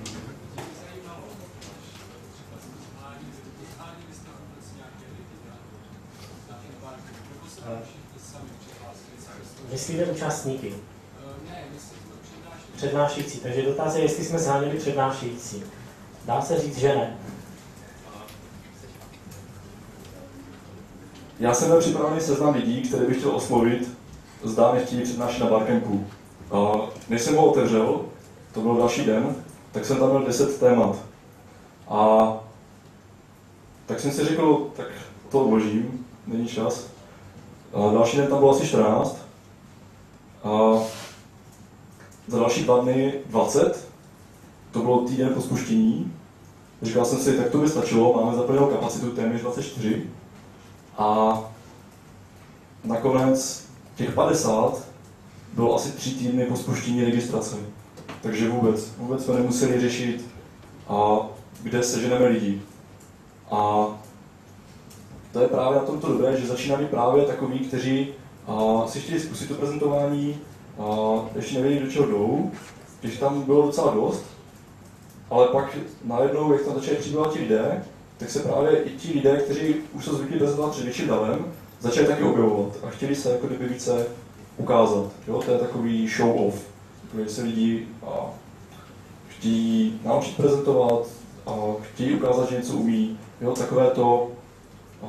Myslíte účastníky? Přednášející, takže dotaz je, jestli jsme zháněli přednášející. Dá se říct, že ne. Já jsem měl připravený seznam lidí, které bych chtěl oslovit, zdá nechtějí přednášet na Barcampu. Než jsem ho otevřel, to byl další den, tak jsem tam měl deset témat. A tak jsem si řekl, tak to odložím, není čas. A další den tam bylo asi čtrnáct. A za další dva dny dvacet, to bylo týden po spuštění. Říkal jsem si, tak to by stačilo, máme zaplněnou kapacitu téměř dvacet čtyři. A nakonec těch padesát bylo asi tři týdny po spuštění registrace. Takže vůbec, vůbec jsme nemuseli řešit, a kde seženeme lidi. A to je právě na tomto dobré, že začínali právě takoví, kteří a, si chtěli zkusit to prezentování, a ještě nevěděli, do čeho jdou. Těch tam bylo docela dost, ale pak najednou, jak tam začali přibývat ti lidé, tak se právě i ti lidé, kteří už jsou zvyklí prezentovat před větším davem, začali taky objevovat a chtěli se jako kdyby více ukázat. Jo? To je takový show-off, kde se lidi a, chtějí naučit prezentovat, a chtějí ukázat, že něco umí. Jo? Takové to a,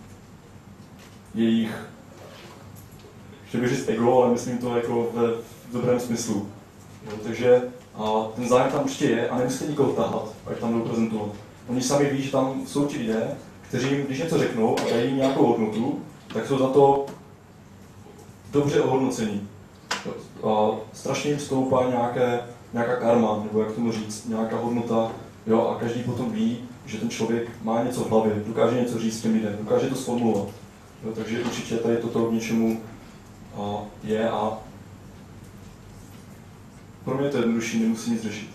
jejich, chtěl bych říct ego, ale myslím to jako ve v dobrém smyslu. Jo, takže a ten zájem tam určitě je a nemusíte nikoho tahat, ať tam jdou prezentovat. Oni sami ví, že tam jsou ti lidé, kteří jim, když něco řeknou a dají jim nějakou hodnotu, tak jsou za to dobře ohodnocení. A strašně jim stoupá nějaké, nějaká karma, nebo jak tomu říct, nějaká hodnota, jo, a každý potom ví, že ten člověk má něco v hlavě, dokáže něco říct těm lidem, dokáže to sformulovat. Jo, takže určitě tady toto k něčemu a, je a pro mě to je jednodušší, nemusí nic řešit.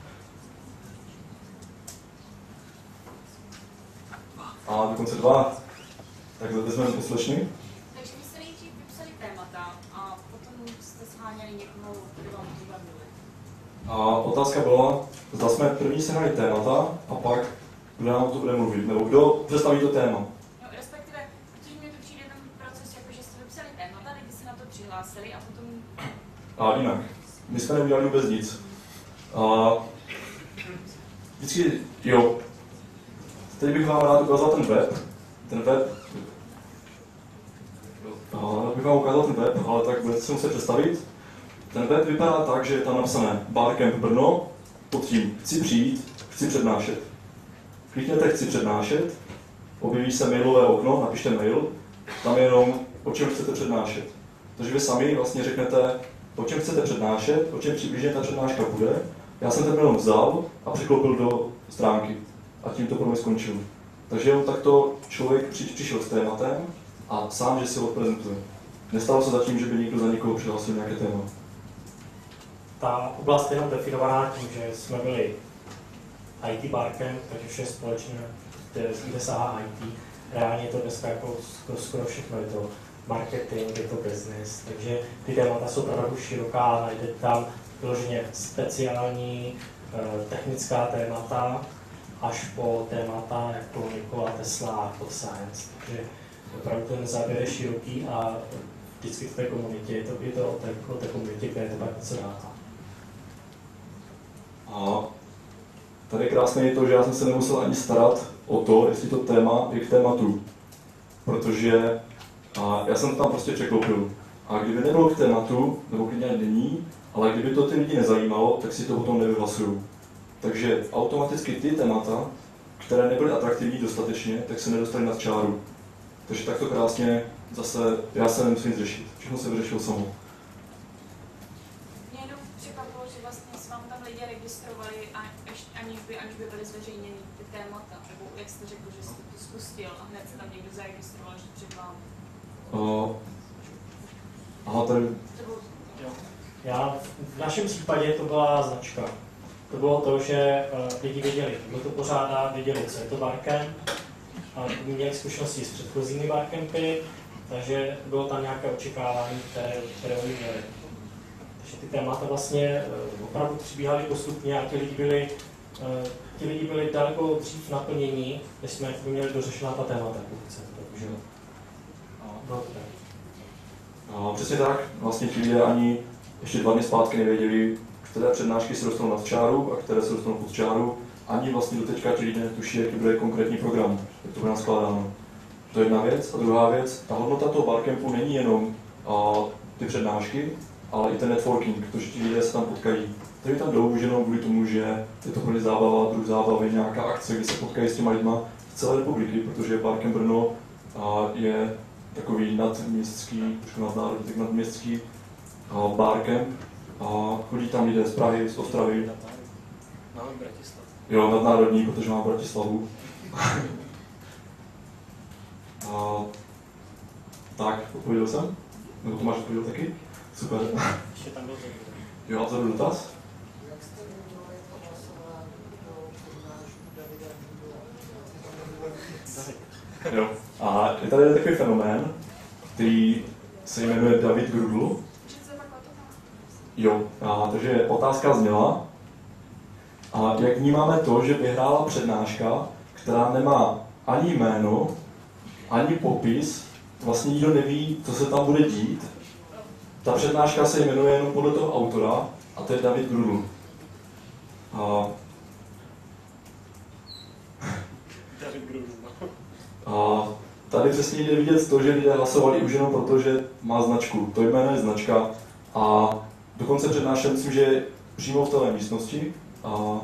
A dokonce dva, tak vezmeme po slečny. Takže vy jste nejdřív vypsali témata a potom jste sháněli někoho, kdo vám to bavili. A otázka byla, zda jsme první sehnali témata a pak kdo nám to bude mluvit, nebo kdo představí to téma. No, respektive, protože mi to přijde ten proces, jako že jste vypsali témata, lidi se na to přihlásili a potom... A jinak, my jsme neudělali vůbec nic. A vždycky, jo, teď bych vám rád ukázal ten web. Ten web, a bych vám ukázal ten web, ale tak budete se muset představit. Ten web vypadá tak, že je tam napsané Barcamp Brno, pod tím chci přijít, chci přednášet. Klikněte chci přednášet, objeví se mailové okno, napište mail, tam je jenom o čem chcete přednášet. Takže vy sami vlastně řeknete, o čem chcete přednášet, o čem přibližně ta přednáška bude. Já jsem ten mail vzal a překlopil do stránky a tím to pro mě skončilo. Takže jenom takto člověk přišel s tématem a sám, že si ho odprezentuje. Nestalo se zatím, že by někdo za někoho přihlásil nějaké téma. Ta oblast je jenom definovaná tím, že jsme byli í té Barcamp, takže vše společně, kde sahá í té. Reálně je to dneska jako skoro všechno, je to marketing, je to business, takže ty témata jsou opravdu široká, najdete tam vyloženě speciální technická témata, až po témata jako Nikola Tesla, Hot Science. Takže opravdu ten záběr je široký a vždycky v té komunitě je to, je to o, té, o té komunitě, kde je to pak něco dává. A tady krásné je to, že já jsem se nemusel ani starat o to, jestli to téma je k tématu. Protože a já jsem to tam prostě překlopil. A kdyby nebylo k tématu, nebo klidně není, ale kdyby to ty lidi nezajímalo, tak si to potom nevyhlasují. Takže automaticky ty témata, které nebyly atraktivní dostatečně, tak se nedostaly nad čáru. Takže takto krásně zase já se nemusím nic řešit. Všechno se vyřešilo samo. Mě jenom překvapilo, že vlastně s vám tam lidi registrovali, aniž by, aniž by byly zveřejněny ty témata. Nebo jak jste řekl, že jste to spustil a hned se tam někdo zaregistroval, že před vámi. Uh, aha, tady... Já, v našem případě to byla značka. To bylo to, že uh, lidi věděli, kdo to pořádá, věděli, co je to Barcamp. A měli zkušenosti s předchozími Barcampy, takže bylo tam nějaké očekávání, které, které oni měli. Takže ty témata vlastně uh, opravdu přibíhaly postupně a ti lidi byli, uh, ti lidi byli daleko dřív naplnění, než jsme měli dořešená ta témata, pokud se to použilo. No, A přesně tak, vlastně ti lidé ani ještě dva dny zpátky nevěděli, které přednášky se dostanou nad čáru a které se dostanou pod čáru. Ani vlastně do teďka ti lidé netuší, jaký bude konkrétní program, jak to bude naskládáno. To je jedna věc. A druhá věc, ta hodnota toho Barcampu není jenom a, ty přednášky, ale i ten networking, protože ti lidé se tam potkají. Takže tam jdou už jenom kvůli tomu, že je to pro ně zábava, druh zábavy, nějaká akce, kdy se potkají s těma lidma z celé republiky, protože Barcamp Brno a, je takový nadměstský, trošku nadnárodní, tak nadměstský a, Barcamp a chodí tam lidé z Prahy, z Ostravy. Máme Bratislavu. Jo, nadnárodní, protože mám Bratislavu. a, tak, odpověděl jsem? Nebo Tomáš odpověděl taky? Super. ještě tam byl zajímavý. Jo, a vzadu dotaz? Jak jste vyjmenovali to hlasování pro přednášku Davida Grudla? Jo. A je tady takový fenomén, který se jmenuje David Grudl. Jo, a takže otázka zněla, a jak vnímáme to, že vyhrála přednáška, která nemá ani jméno, ani popis, vlastně nikdo neví, co se tam bude dít. Ta přednáška se jmenuje jenom podle toho autora, a to je David Grudl. A David Grudl. A tady přesně jde vidět to, že lidé hlasovali už jenom proto, že má značku. To jméno je značka a dokonce přednášel, myslím, že přímo v té místnosti a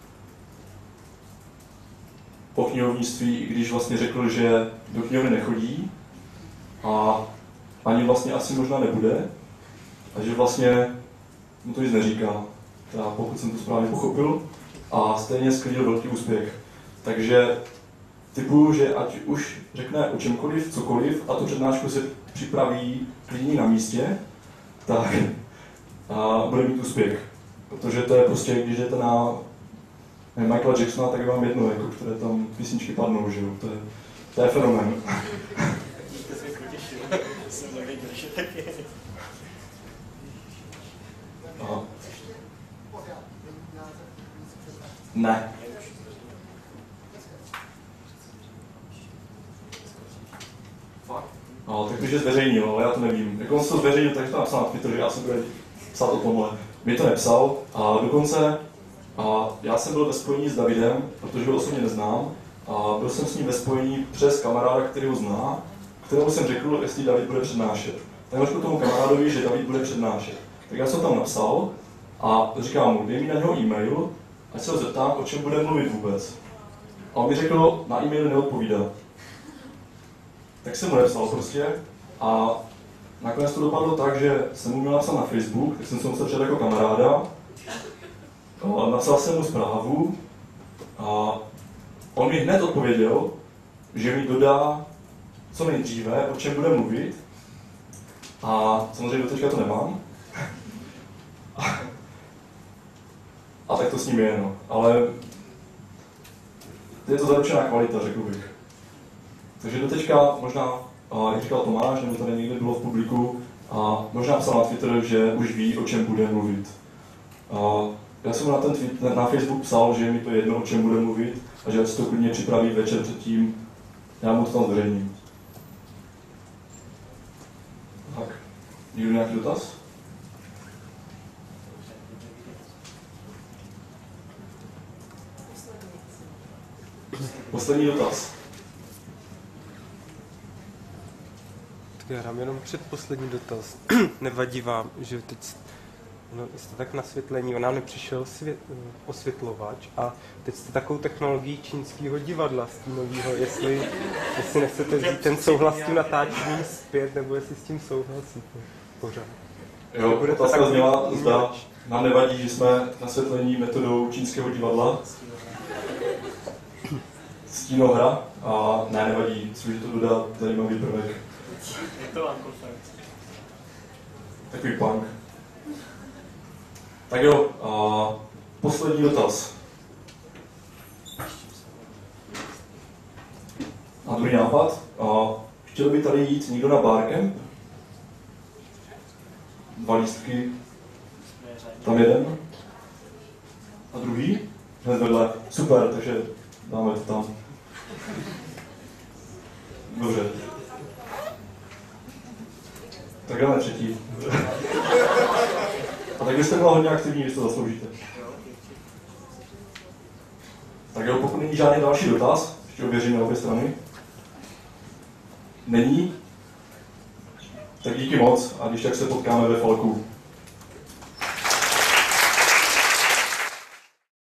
po knihovnictví, i když vlastně řekl, že do knihovny nechodí a ani vlastně asi možná nebude a že vlastně mu to nic neříká, teda pokud jsem to správně pochopil, a stejně sklidil velký úspěch. Takže typuju, že ať už řekne o čemkoliv, cokoliv a tu přednášku si připraví klidně na místě, tak a bude mít úspěch. Protože to je prostě, když jdete na Michaela Jacksona, tak je vám jedno, jako, které tam písničky padnou, že jo? To je, to je fenomén. To se mi potěšil, jsem nevěděl, že tak je. Aha. Ne. Fakt? No, tak když je zveřejnil, ale já to nevím. Jak on se to zveřejnil, tak to napsal na Twitter, že já jsem bude psát o tomhle. Mi to nepsal a dokonce a já jsem byl ve spojení s Davidem, protože ho osobně neznám, a byl jsem s ním ve spojení přes kamaráda, který ho zná, kterému jsem řekl, jestli David bude přednášet. Tak řekl tomu kamarádovi, že David bude přednášet. Tak já jsem tam napsal a říkám mu, dej mi na něho e-mail, ať se ho zeptám, o čem bude mluvit vůbec. A on mi řekl, na e-mail neodpovídá. Tak jsem mu napsal prostě a nakonec to dopadlo tak, že jsem mu měl napsat na Facebook, tak jsem se musel přidat jako kamaráda. A napsal jsem mu zprávu a on mi hned odpověděl, že mi dodá co nejdříve, o čem bude mluvit. A samozřejmě do teďka to nemám. A tak to s ním je, no. Ale je to zaručená kvalita, řekl bych. Takže do teďka možná, jak říkal Tomáš, nebo tady někde bylo v publiku, a možná psal na Twitter, že už ví, o čem bude mluvit. A já jsem mu na ten tweet, na Facebook psal, že je mi to jedno, o čem bude mluvit, a že ať si to klidně připraví večer předtím, já mu to tam zveřejním. Tak, někdo nějaký dotaz? Poslední dotaz. Tak já dám jenom předposlední dotaz. Nevadí vám, že teď no, jste tak na světlení, on nám nepřišel svět, osvětlovač a teď jste takovou technologií čínského divadla stínového, jestli, jestli nechcete vzít ten souhlas s tím natáčením zpět, nebo jestli s tím souhlasíte pořád. Jo, otázka zněla, zda nám nevadí, že jsme na světlení metodou čínského divadla. Stínohra a ne, nevadí, myslím, že to dodá zajímavý prvek. Je to vám konference. Takový punk. Tak jo, a poslední dotaz. A druhý nápad. A chtěl by tady jít někdo na barcamp? Dva lístky. Tam jeden. A druhý? Hned vedle. Super, takže dáme to tam. Dobře. Tak dáme třetí. A tak byste byla hodně aktivní, když to zasloužíte. Tak jo, pokud není žádný další dotaz, ještě ověřím na obě strany. Není? Tak díky moc a když tak se potkáme ve Falku.